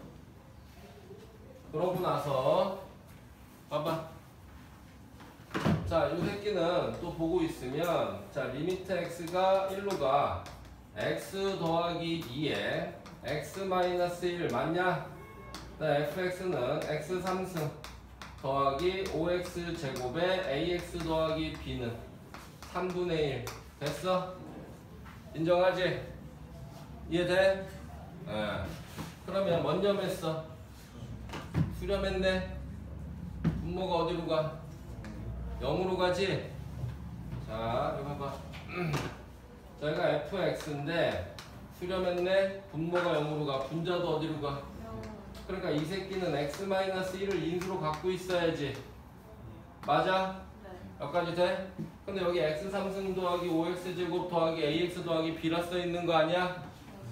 봐봐. 자, 이 새끼는 또 보고 있으면 자, 리미트 x가 1로 가 x 더하기 2에 x 마이너스 1 맞냐? fx는 x 3승 더하기 5x 제곱에 ax 더하기 b는 3분의 1 됐어? 인정하지? 이해돼? 그러면 뭔 점했어? 수렴했네? 분모가 어디로 가? 0으로 가지? 자, 이거 봐봐. 저희가 fx인데 수렴했네? 분모가 0으로 가. 분자도 어디로 가? 그러니까 이 새끼는 x-1을 인수로 갖고 있어야지. 맞아? 여기까지 돼? 근데 여기 x 3승 더하기 5x제곱 더하기 ax 더하기 b라 써있는 거 아니야?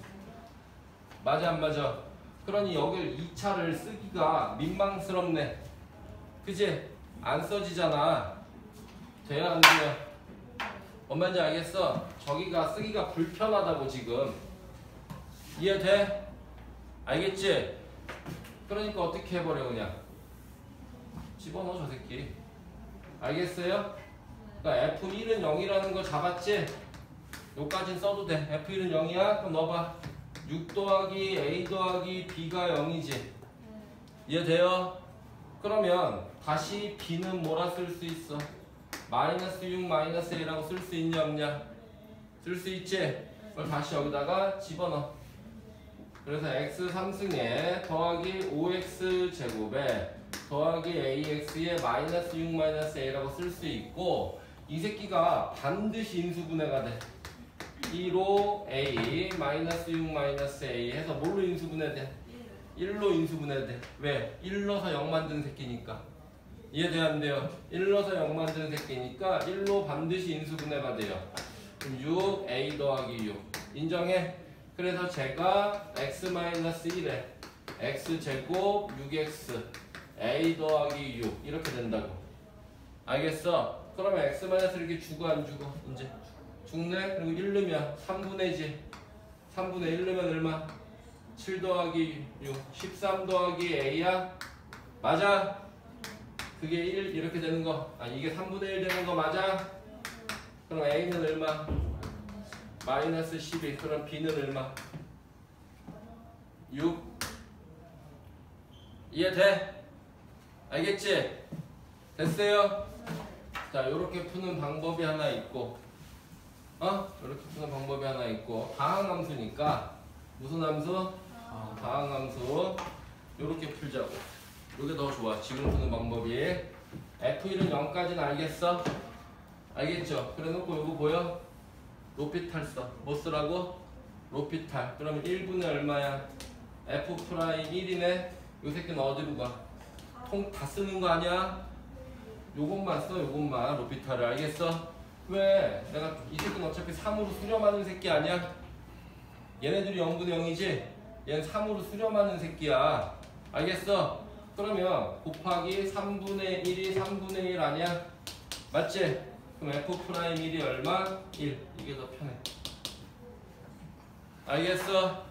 맞아 안 맞아? 그러니 여길 2차를 쓰기가 민망스럽네. 그치? 안 써지잖아. 돼요 안 돼요? 뭔 말인지 알겠어? 저기가 쓰기가 불편하다고 지금. 이해돼? 알겠지? 그러니까 어떻게 해버려 그냥 집어넣어 저 새끼. 알겠어요? 그러니까 F1은 0이라는 거 잡았지? 요까진 써도 돼. F1은 0이야? 그럼 넣어봐. 6 더하기 A 더하기 B가 0이지? 이해돼요? 그러면 다시 B는 뭐라 쓸 수 있어? 마이너스 6 마이너스 A라고 쓸 수 있냐 없냐? 쓸 수 있지? 그걸 다시 여기다가 집어넣어. 그래서 x 3승에 더하기 5x 제곱에 더하기 ax에 마이너스 6 마이너스 a라고 쓸 수 있고 이 새끼가 반드시 인수분해가 돼. 2로 a 마이너스 6 마이너스 a 해서 뭘로 인수분해돼? 1로 인수분해돼. 왜? 1 넣어서 0 만드는 새끼니까. 이해돼야 안 돼요? 1 넣어서 0 만드는 새끼니까 1로 반드시 인수분해가 돼요. 그럼 6a 더하기 6 인정해? 그래서 제가 x-1에 x제곱 6x a 더하기 6 이렇게 된다고. 알겠어? 그러면 x-를 이렇게 주고 안 주고? 이제 죽네? 그리고 1 넣으면 3분의지 3분의 1 넣으면 얼마? 7 더하기 6 13 더하기 a야? 맞아? 그게 1 이렇게 되는 거. 아 이게 3분의 1 되는 거 맞아? 그럼 a는 얼마? 마이너스 12. 그럼 b는 얼마? 6. 이해돼? 알겠지? 됐어요? 자 요렇게 푸는 방법이 하나 있고 요렇게 푸는 방법이 하나 있고 다항함수니까 무슨 함수? 다항함수 요렇게 풀자고. 요게 더 좋아. 지금 푸는 방법이. F1은 0까지는 알겠어? 알겠죠? 그래 놓고 요거 보여? 로피탈 써. 뭐 쓰라고? 로피탈. 그러면 1분의 얼마야? F'1이네? 요 새끼는 어디로 가? 통 다 쓰는 거 아니야? 요것만 써. 요것만. 로피탈을. 알겠어? 왜? 내가 이 새끼는 어차피 3으로 수렴하는 새끼 아니야? 얘네들이 0분의 0이지? 얘는 3으로 수렴하는 새끼야. 알겠어? 그러면 곱하기 3분의 1이 3분의 1 아니야? 맞지? 그럼 F'1이 얼마? 1. 이게 더 편해. 알겠어?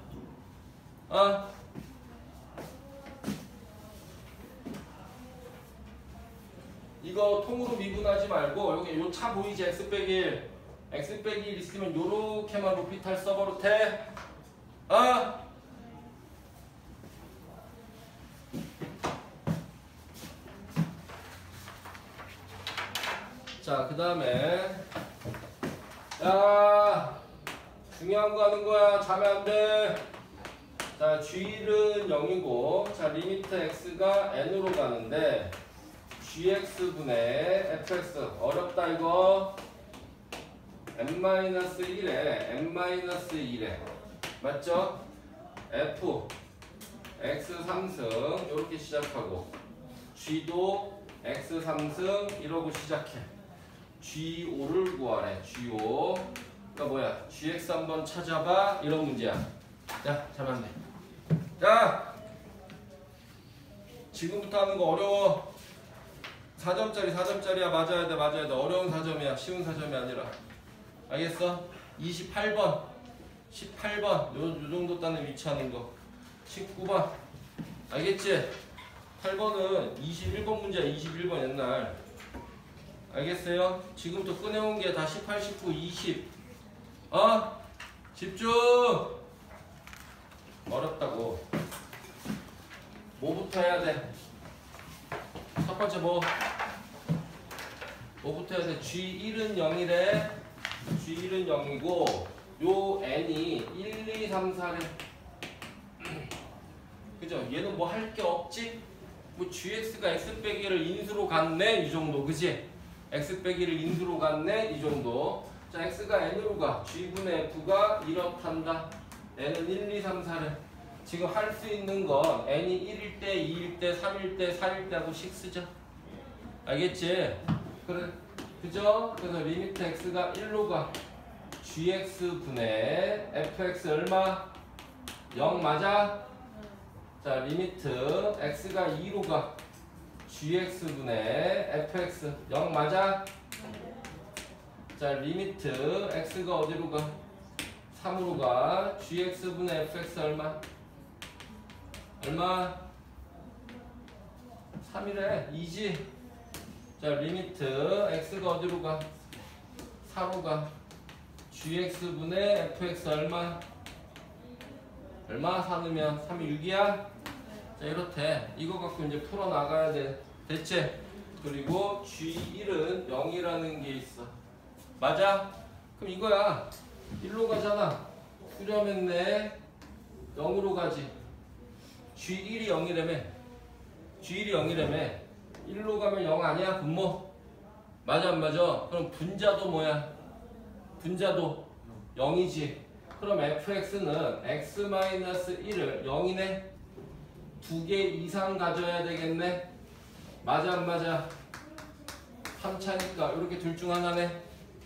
이거 통으로 미분하지 말고 여기 요 차 보이지? x 빼기 1. x 빼기 1 있으면 요렇게만 로피탈 써버릇 해. 자, 그 다음에 야 중요한 거 하는 거야. 자면 안 돼. 자, g는 0이고 자 리미트 x가 n으로 가는데 gx분의 fx 어렵다 이거. n-1에 n-1에 맞죠? f x 3승 이렇게 시작하고 g도 x 3승 이러고 시작해. G5를 구하래. G5 그러니까 뭐야? GX 한번 찾아봐 이런 문제야. 자 잡았네. 자 지금부터 하는 거 어려워. 4점짜리야. 맞아야 돼. 어려운 4점이야. 쉬운 4점이 아니라. 알겠어? 28번 18번 요 정도 단에 위치하는 거. 19번 알겠지? 8번은 21번 문제야. 21번 옛날. 알겠어요? 지금부터 꺼내온 게 다 18, 19, 20. 집중! 어렵다고. 뭐부터 해야 돼? 첫 번째 뭐부터 해야 돼? G1은 0이래. G1은 0이고 요 N이 1, 2, 3, 4래. 그죠? 얘는 뭐 할 게 없지? 뭐 GX가 X 빼기를 인수로 갔네? 이 정도. 그지? x 빼기를 인수로 갔네 이 정도. 자 x가 n으로 가. g분의 f가 이렇단다. n은 1, 2, 3, 4를 지금 할 수 있는 건 n이 1일 때, 2일 때, 3일 때, 4일 때 하고 식 쓰자. 알겠지? 그래. 그죠? 그래서 리미트 x가 1로 가. gx분의 fx 얼마? 0 맞아? 자 리미트 x가 2로 가. gx분의 fx 0 맞아? 자 리미트 x가 어디로 가? 3으로 가. gx분의 fx 얼마? 3이래. 2지? 자 리미트 x가 어디로 가? 4로 가. gx분의 fx 얼마? 4 넣으면 3이 6이야? 자 이렇대. 이거 갖고 이제 풀어나가야 돼. 됐지? 그리고 G1은 0이라는 게 있어. 맞아? 그럼 이거야. 1로 가잖아. 수렴했네. 0으로 가지. G1이 0이라며. G1이 0이라며. 1로 가면 0 아니야? 분모? 맞아 안 맞아? 그럼 분자도 뭐야? 분자도 0이지. 그럼 fx는 x-1을 0이네? 두 개 이상 가져야 되겠네. 맞아 안 맞아? 3차니까 이렇게 둘 중 하나네.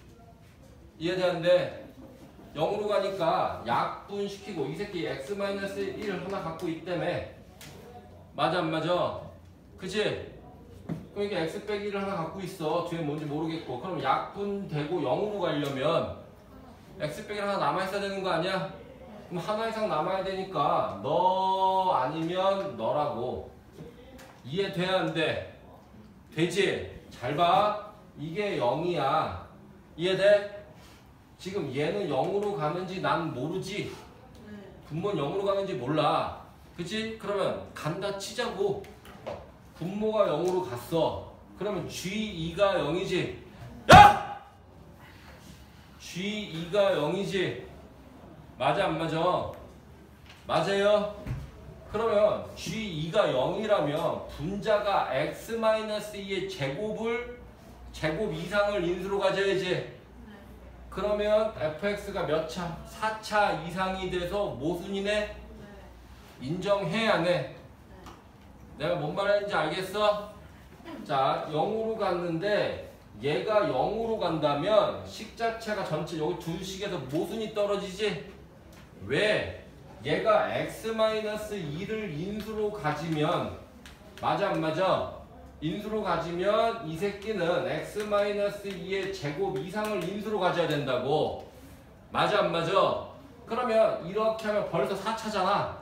이해되는데 0으로 가니까 약분시키고 이 새끼 x-1 하나 갖고 있다며. 맞아 안 맞아? 그치? 그러니까 x 빼기 1을 하나 갖고 있어. 뒤에 뭔지 모르겠고. 그럼 약분되고 0으로 가려면 x 빼기 1 하나 남아있어야 되는 거 아니야? 그럼 하나 이상 남아야 되니까 너 아니면 너라고. 이해돼야 안 돼? 되지? 잘 봐. 이게 0이야. 이해돼? 지금 얘는 0으로 가는지 난 모르지? 분모는 0으로 가는지 몰라. 그치? 그러면 간다 치자고. 분모가 0으로 갔어. 그러면 G2가 0이지. 야! G2가 0이지. 맞아 안 맞아? 맞아요? 그러면 G2가 0이라면 분자가 x-2의 제곱 이상을 인수로 가져야지. 그러면 fx가 몇 차? 4차 이상이 돼서 모순이네? 인정해 안 해? 내가 뭔 말하는지 알겠어? 자, 0으로 갔는데 얘가 0으로 간다면 식 자체가 전체 여기 두 식에서 모순이 떨어지지? 왜? 얘가 x-2를 인수로 가지면 맞아 안 맞아? 인수로 가지면 이 새끼는 x-2의 제곱 이상을 인수로 가져야 된다고. 맞아 안 맞아? 그러면 이렇게 하면 벌써 4차잖아.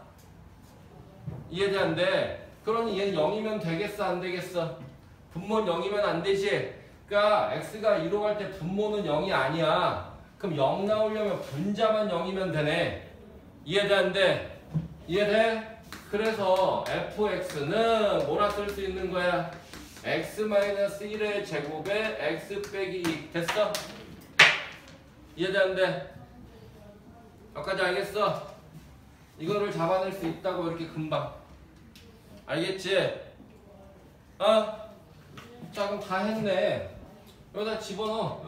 이해되는데 그러니 얘는 0이면 되겠어 안 되겠어? 분모는 0이면 안 되지. 그러니까 x가 2로 갈 때 분모는 0이 아니야. 그럼 0 나오려면 분자만 0이면 되네. 이해되는데? 이해돼? 그래서 fx는 뭐라 쓸 수 있는 거야? x-1의 제곱에 x 빼기 2 됐어? 이해되는데? 여기까지 알겠어? 이거를 잡아낼 수 있다고 이렇게 금방. 알겠지? 어? 자 그럼 다 했네. 여기다 집어넣어.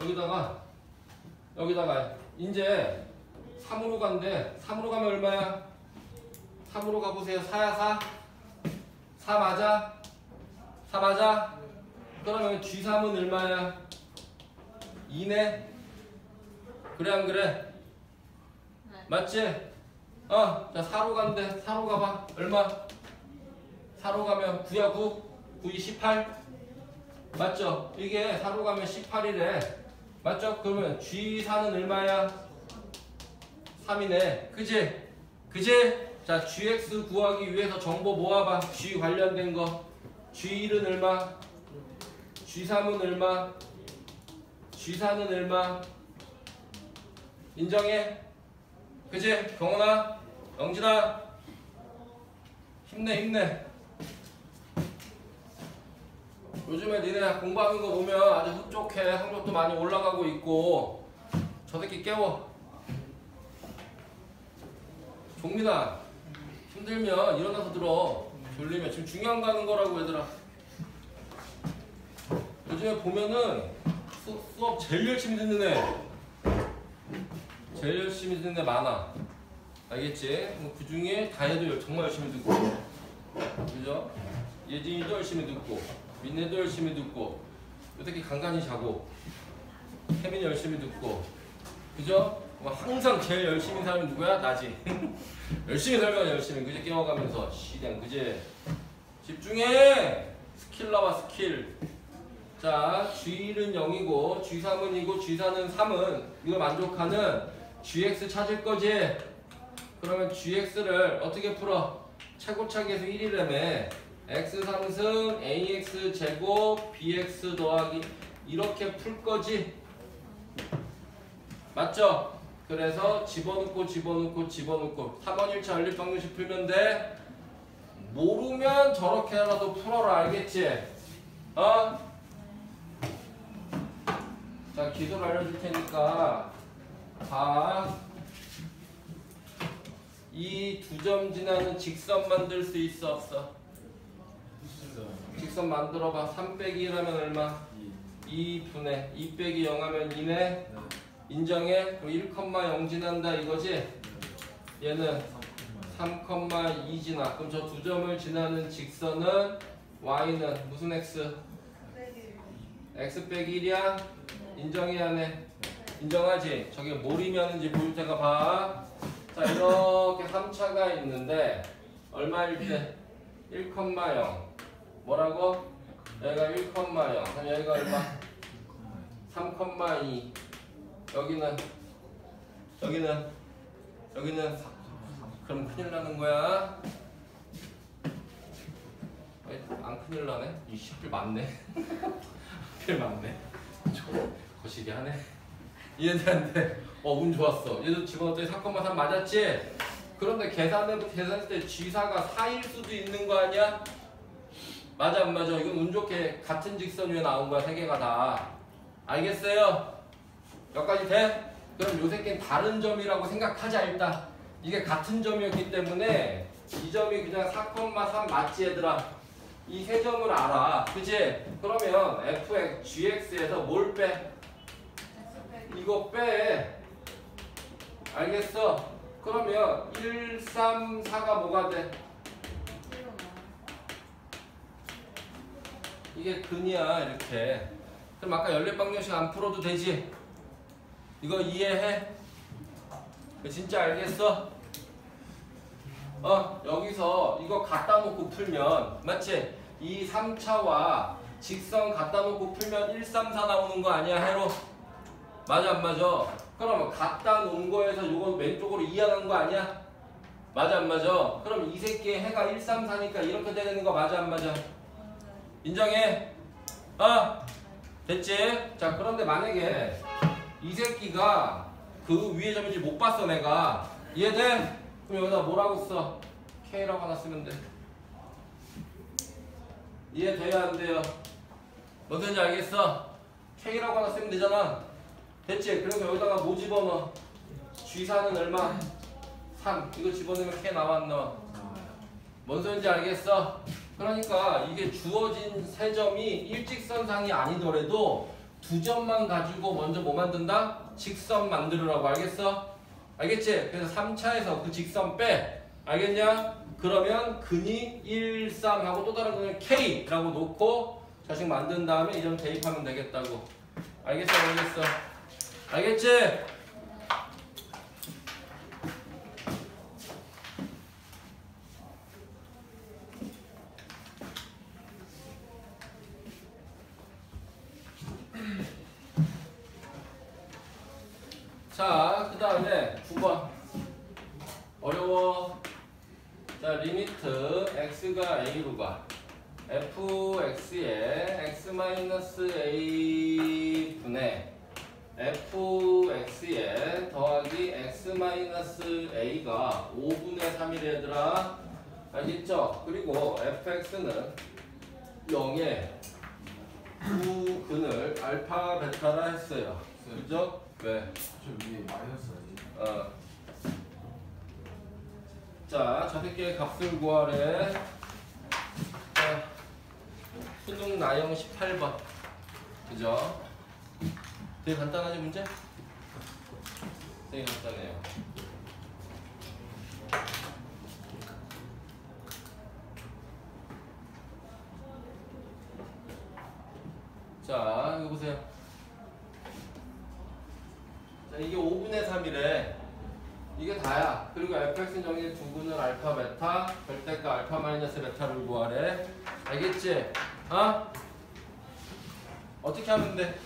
여기다가 이제 3으로 간대. 3으로 가면 얼마야? 3으로 가보세요. 4야 4? 4 맞아? 4 맞아? 그러면 G3은 얼마야? 2네? 그래 안 그래? 맞지? 자 4로 간대. 4로 가봐. 얼마? 4로 가면 9야 9? 9이 18? 맞죠? 이게 4로 가면 18이래. 맞죠? 그러면 G4는 얼마야? 3이네. 그지? 그지? 자 GX 구하기 위해서 정보 모아봐. G 관련된 거. G1은 얼마? G3은 얼마? G4는 얼마? 인정해? 그지? 경원아? 영진아? 힘내. 요즘에 니네 공부하는 거 보면 아주 흡족해. 학력도 많이 올라가고 있고. 저 새끼 깨워. 종민아 힘들면 일어나서 들어. 졸리면 지금 중요한 거 하는 거라고 얘들아. 요즘에 보면은 수업 제일 열심히 듣는 애 많아. 알겠지? 그 중에 다혜도 정말 열심히 듣고, 그죠? 예진이도 열심히 듣고, 민혜도 열심히 듣고, 어떻게 간간히 자고, 혜민이 열심히 듣고, 그죠? 항상 제일 열심히 사람이 누구야? 나지. 열심히 살면 열심히, 그지? 깨워가면서 시댕, 그지? 집중해! 스킬 나와 스킬. 자, G1은 0이고 G3은 2고 G4는 3은 이거 만족하는 GX 찾을 거지? 그러면 GX를 어떻게 풀어? 최고차기에서 1이라며. X 상승 AX 제곱 BX 더하기 이렇게 풀 거지? 맞죠? 그래서 집어넣고 3번 1차 연립방정식 풀면 돼. 모르면 저렇게라도 풀어라. 알겠지? 자, 기술 알려줄 테니까 봐. 이 두 점 지나는 직선 만들 수 있어 없어? 직선 만들어봐. 3 빼기 1 하면 얼마? 2분의 2 빼기 0 하면 2네. 인정해? 그럼 1,0 지난다 이거지? 얘는 3,2 지나. 그럼 저 두 점을 지나는 직선은 y는 무슨 x? x 빼기 1이야? 인정해야 하네. 인정하지? 저게 뭘이면인지 보일 때가 봐. 자, 이렇게 3차가 있는데 얼마일 때? 1,0. 뭐라고? 여기가 1,0. 그럼 여기가 얼마? 3,2. 여기는 그럼 큰일 나는 거야. 안 큰일 나네? 이 시필 맞네. 필 맞네. 거시기 하네. 이해되는데 운 좋았어. 얘도 집어넣었더니 4,3 맞았지? 그런데 계산했을 때 G사가 4일 수도 있는 거 아니야? 맞아 안 맞아? 이건 운 좋게 같은 직선 위에 나온 거야. 세 개가 다. 알겠어요? 여기까지 돼? 그럼 요 새끼는 다른 점이라고 생각하자 일단. 이게 같은 점이었기 때문에 이 점이 그냥 4,3 맞지 얘들아? 이 세 점을 알아. 그치? 그러면 fx, gx에서 뭘 빼? 이거 빼. 알겠어? 그러면 1, 3, 4가 뭐가 돼? 이게 근이야 이렇게. 그럼 아까 연립방정식 안 풀어도 되지? 이거 이해해? 진짜 알겠어? 여기서 이거 갖다 놓고 풀면 맞지? 이 3차와 직선 갖다 놓고 풀면 1, 3, 4 나오는 거 아니야 해로? 맞아 안 맞아? 그럼 갖다 놓은 거에서 요거 왼쪽으로 이해하는 거 아니야? 맞아 안 맞아? 그럼 이 새끼의 해가 1, 3, 4니까 이렇게 되는 거 맞아 안 맞아? 인정해? 됐지? 자 그런데 만약에 이 새끼가 그 위에 점인지 못 봤어 내가. 이해돼? 그럼 여기다 뭐라고 써? K라고 하나 쓰면 돼. 이해돼야 안 돼요? 뭐든지 알겠어? K라고 하나 쓰면 되잖아. 됐지? 그래서 여기다가 뭐 집어넣어? G사는 얼마? 3. 이거 집어넣으면 K 나와 안 나와? 뭔 소린지 알겠어? 그러니까 이게 주어진 세 점이 일직선상이 아니더라도 두 점만 가지고 먼저 뭐 만든다? 직선 만들으라고. 알겠어? 알겠지? 그래서 3차에서 그 직선 빼. 알겠냐? 그러면 근이 1, 3 하고 또 다른 근을 K라고 놓고 자식 만든 다음에 이 점 대입하면 되겠다고. 알겠어? 알겠어? 알겠지? 자, 그 다음에 9번. 어려워. 자, 리미트 x가 a로 가. fx에 x-a 분의 fx에 더하기 x-a가 5분의 3이래 얘들아. 알겠죠? 그리고 fx는 0에 9근을 알파 베타라 했어요. 그죠? 왜? 저 위에 마이너스가 자, 저 새끼의 값을 구하래. 자, 수능 나형 18번. 그죠? 되게 간단하지 문제? 되게 간단해요. 자, 이거 보세요. 자, 이게 5분의 3이래. 이게 다야. 그리고 fx는 정의 두 근을 알파 베타, 절대값 알파 마이너스 베타를 구하래. 알겠지? 어떻게 하면 돼?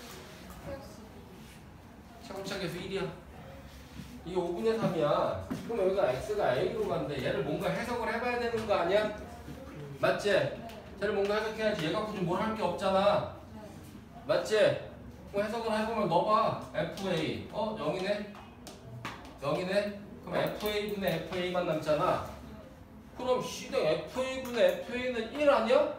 차곡차곡해서 1이야. 이게 5분의 3이야. 그럼 여기가 x가 a로 간대. 얘를 뭔가 해석을 해봐야 되는 거 아니야? 맞지? 얘를 뭔가 해석해야지. 얘 갖고 좀 뭘 할 게 없잖아. 맞지? 그럼 해석을 해보면 넣어봐. fa. 0이네? 0이네? 그럼 FA분의 FA만 남잖아. 그럼 C등 FA분의 FA는 1 아니야?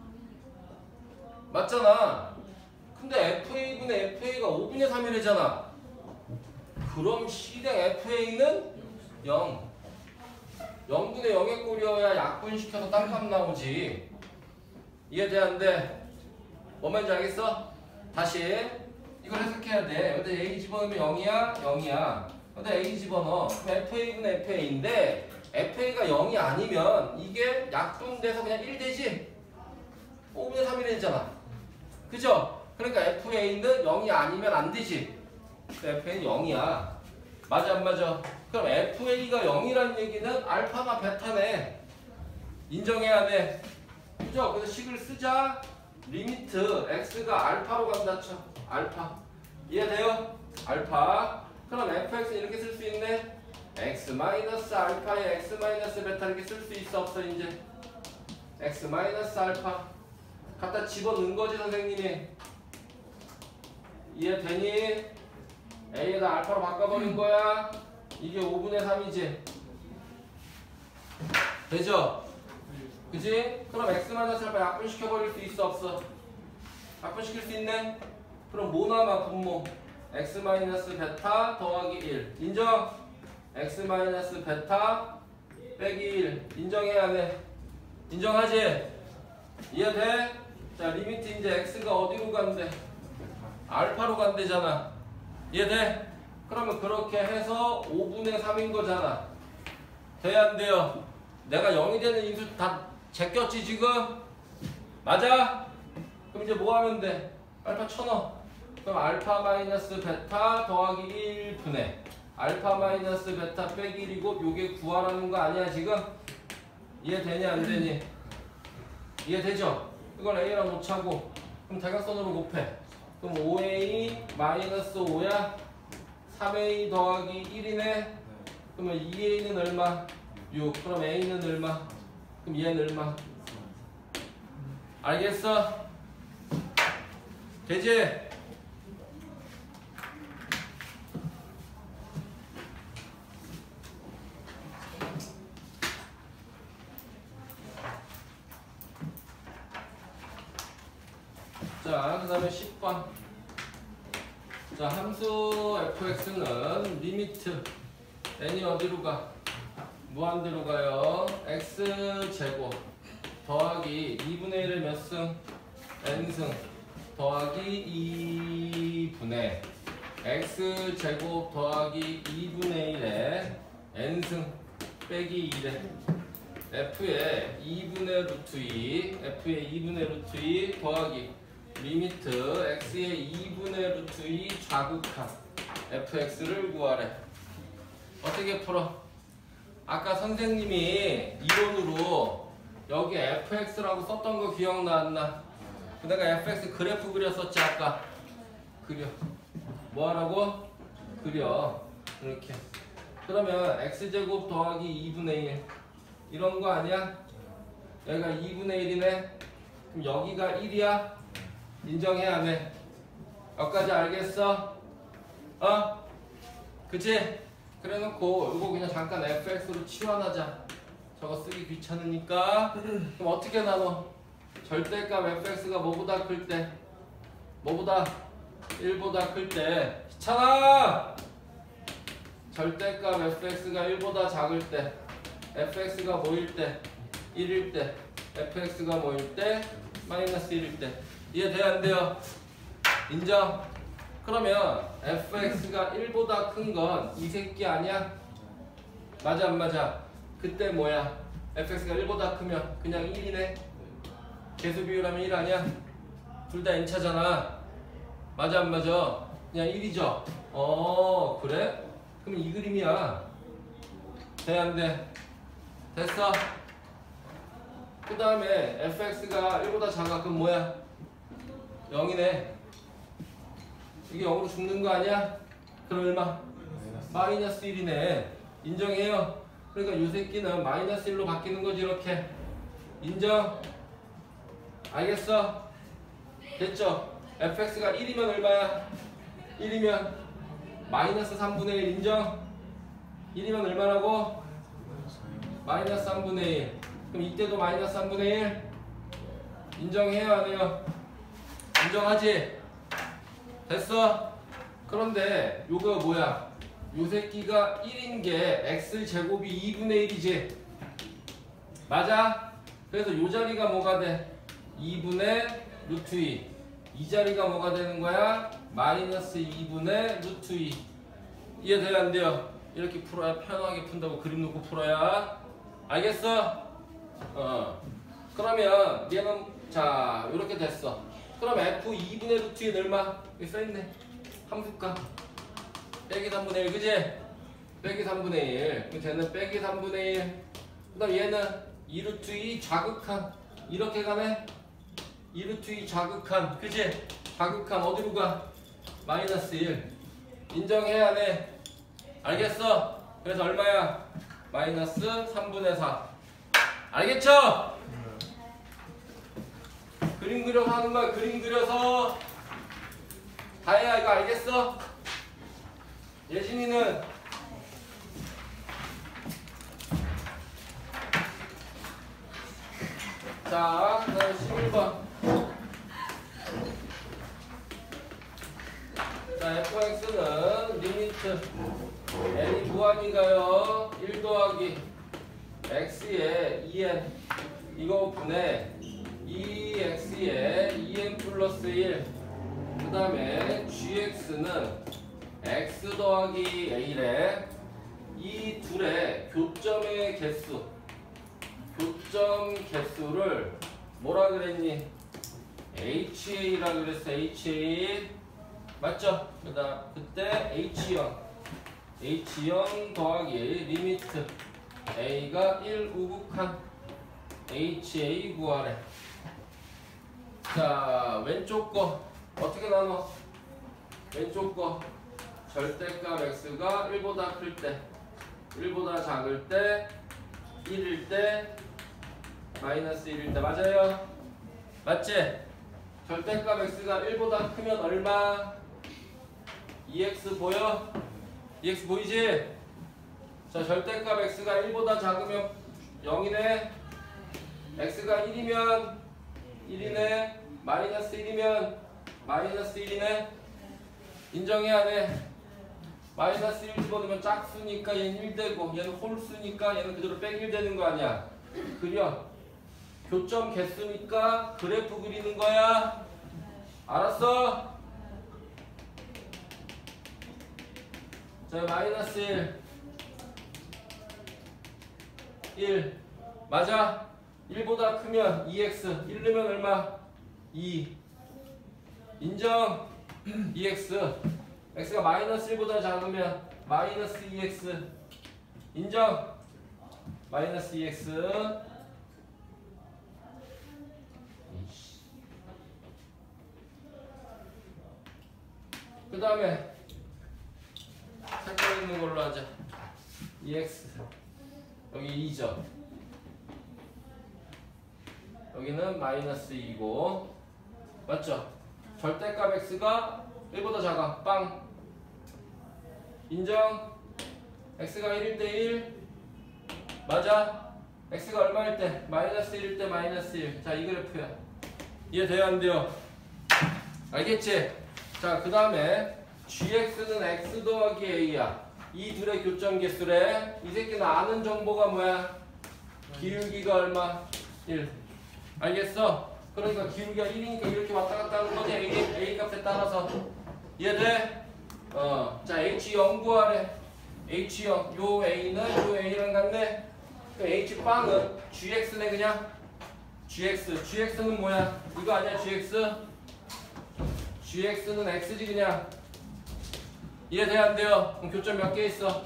맞잖아. 근데 FA분의 FA가 5분의 3이래잖아. 그럼 C등 FA는 0. 0분의 0의 꼴이어야 약분시켜서 딴값 나오지. 이해돼 안 돼? 뭔 말인지 알겠어? 다시 이걸 해석해야 돼. 여기다 A 집어넣으면 0이야? 0이야. 근데 A 집어넣어. 그럼 FA분의 FA인데 FA가 0이 아니면 이게 약분돼서 그냥 1 되지? 5분의 3이 되잖아. 그죠? 그러니까 FA는 0이 아니면 안 되지. FA는 0이야. 맞아 안 맞아? 그럼 FA가 0이라는 얘기는 알파가 베타네. 인정해야 돼. 그죠? 그래서 식을 쓰자. 리미트 x가 알파로 간다 쳐. 알파. 이해돼요? 알파. 그럼 fx는 이렇게 쓸 수 있네. x 마이너스 알파에 x 마이너스 베타 이렇게 쓸 수 있어 없어 이제? x 마이너스 알파. 갖다 집어넣은 거지 선생님이. 이해되니? a에다 알파로 바꿔버린 거야. 이게 5분의 3이지. 되죠? 그지? 그럼 x 마이너스 알파 약분시켜버릴 수 있어 없어? 약분시킬 수 있네? 그럼 뭐 남아 분모? x 마이너스 베타 더하기 1 인정? x 마이너스 베타 빼기 1 인정해야 돼. 인정하지? 이해돼? 자 리미트 이제 x가 어디로 간대? 알파로 간대잖아. 이해돼? 그러면 그렇게 해서 5분의 3인 거잖아. 돼야 안 돼요? 내가 0이 되는 인수 다 제꼈지 지금? 맞아? 그럼 이제 뭐 하면 돼? 알파 쳐넣어. 그럼 알파 마이너스 베타 더하기 1분의 알파 마이너스 베타 빼기 1이고 요게 구하라는 거 아니야 지금? 이해되냐 안 되니? 이해되죠? 이걸 A랑 놓자고 그럼 대각선으로 곱해. 그럼 5A 마이너스 5야? 3A 더하기 1이네? 그러면 2A는 얼마? 6. 그럼 A는 얼마? 그럼 얘는 얼마? 알겠어? 되지? 자, 그 다음에 10번. 자, 함수 fx는 리미트 n이 어디로 가? 무한대로 가요. x제곱 더하기 2분의 1의 몇 승? n승 더하기 2분의 x제곱 더하기 2분의 1의 n승 빼기 1에 f의 2분의 루트 2 f의 2분의 루트 2 더하기 리미트 x의 2분의 루트 2 좌극한 fx를 구하래. 어떻게 풀어? 아까 선생님이 이론으로 여기 fx라고 썼던 거 기억나 안 나? 내가 fx 그래프 그렸었지 아까? 그려. 뭐 하라고? 그려. 이렇게. 그러면 x제곱 더하기 2분의 1 이런 거 아니야? 여기가 2분의 1이네? 그럼 여기가 1이야? 인정해야 안 해? 여기까지 알겠어? 어? 그치? 그래 놓고 이거 그냥 잠깐 fx로 치환하자. 저거 쓰기 귀찮으니까. 그럼 어떻게 나눠? 절대값 fx가 뭐보다 클 때? 뭐보다? 1보다 클 때. 귀찮아! 절대값 fx가 1보다 작을 때. fx가 뭐일 때? 1일 때. fx가 뭐일 때? 마이너스 1일 때. 이해돼요 안 돼요? 인정? 그러면 fx가 1보다 큰 건 이 새끼 아니야? 맞아 안 맞아? 그때 뭐야? fx가 1보다 크면 그냥 1이네? 계수 비율하면 1 아니야? 둘 다 n차잖아. 맞아 안 맞아? 그냥 1이죠? 그래? 그럼 이 그림이야. 돼 안 돼? 됐어? 그 다음에 fx가 1보다 작아. 그럼 뭐야? 0이네. 이게 0으로 죽는 거 아니야? 그럼 얼마? 마이너스 1이네. 인정해요? 그러니까 이 새끼는 마이너스 1로 바뀌는 거지 이렇게. 인정? 알겠어? 됐죠? fx가 1이면 얼마야? 1이면 마이너스 3분의 1 인정? 1이면 얼마라고? 마이너스 3분의 1. 그럼 이때도 마이너스 3분의 1? 인정해요 안 해요? 인정하지? 됐어? 그런데 요거 뭐야? 요 새끼가 1인 게 x제곱이 2분의 1이지? 맞아? 그래서 요 자리가 뭐가 돼? 2분의 루트 2. 이 자리가 뭐가 되는 거야? 마이너스 2분의 루트 2. 이해돼요 안 돼요? 이렇게 풀어야 편하게 푼다고. 그림 놓고 풀어야. 알겠어? 그러면 얘는 자 이렇게 됐어. 그럼 f 2분의 루트에 얼마? 여기 써있네. 함수값 빼기 3분의 1 그지? 빼기 3분의 1. 그럼 쟤는 빼기 3분의 1. 그 다음 얘는 2루트 2 자극한. 이렇게 가네. 2루트 2 자극한 그지? 자극한 어디로 가? 마이너스 1. 인정해야 돼. 알겠어? 그래서 얼마야? 마이너스 3분의 4. 알겠죠? 그림 그려서 하는 거야. 그림 그려서 다 해야 이거 알겠어? 예진이는 자, 그다음 11번. 자, fx는 리미트 n이 무한인가요? 1 더하기 x에 2n 이거 분해 2x에 2n 플러스 1. 그 다음에 gx는 x 더하기 a래. 이 둘의 교점의 개수, 교점 개수를 뭐라 그랬니? HA라 그랬어. HA 맞죠? 그때 H0 더하기 리미트 A가 1 우극한 HA 구하래. 자, 왼쪽 거 어떻게 나눠? 왼쪽 거 절대값 x가 1보다 클 때, 1보다 작을 때, 1일 때, 마이너스 1일 때. 맞아요? 맞지? 절대값 x가 1보다 크면 얼마? 2x 보여? 2x 보이지? 자, 절대값 x가 1보다 작으면 0이네. x가 1이면 1이네. 마이너스 1이면 마이너스 1이네. 인정해야 돼. 마이너스 1 집어넣으면 짝수니까 얘는 1 되고 얘는 홀수니까 얘는 그대로 빼기 1 되는 거 아니야. 그려. 교점 개수니까 그래프 그리는 거야. 알았어? 자, 마이너스 1 맞아? 1보다 크면 2x 1 넣으면 얼마? 2 인정? 2x x가 마이너스 1보다 작으면 마이너스 2x 인정? 마이너스 2x. 그 다음에 색깔 있는 걸로 하자. 2x 여기 2점, 여기는 마이너스 2고 맞죠? 절대값 x가 1보다 작아. 빵. 인정? x가 1일 때 1 맞아? x가 얼마일 때? 마이너스 1일 때 마이너스 1. 자, 이 그래프야. 이해돼요 안 돼요? 알겠지? 자, 그 다음에 gx는 x 더하기 a야. 이 둘의 교점 개수래. 이 새끼는 아는 정보가 뭐야? 기울기가 얼마? 1. 알겠어? 그러니까 기울기가 1이니까 이렇게 왔다 갔다 하는 거지. A 값에 따라서. 이해돼? 자, H0 구하래. H0. 요 A는 요 A랑 같네. 그 H빵은 GX네 그냥. GX. GX는 뭐야? 이거 아니야 GX? GX는 X지 그냥. 이해돼 안 돼요? 그럼 교점 몇 개 있어?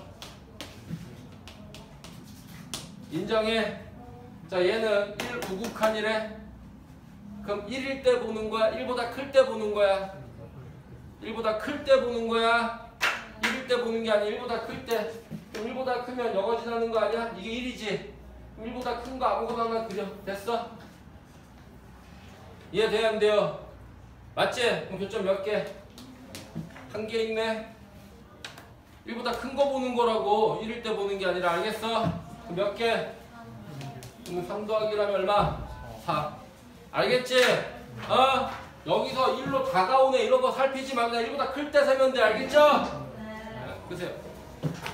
인정해. 자, 얘는 1 우극한이래. 그럼 1일 때 보는 거야? 1보다 클 때 보는 거야? 1보다 클 때 보는 거야? 1일 때 보는 게 아니야. 1보다 클 때. 그럼 1보다 크면 영어 지나는 거 아니야? 이게 1이지. 1보다 큰 거 아무거나 하나 그려. 됐어? 이해돼 안 돼요? 맞지? 그럼 교점 몇 개? 한 개 있네. 1보다 큰 거 보는 거라고. 1일 때 보는 게 아니라. 알겠어? 그럼 몇 개? 3 더하기라면 얼마? 4. 알겠지? 여기서 1로 다가오네 이런 거 살피지 말고 1보다 클 때 세면 돼. 알겠죠? 끄세요.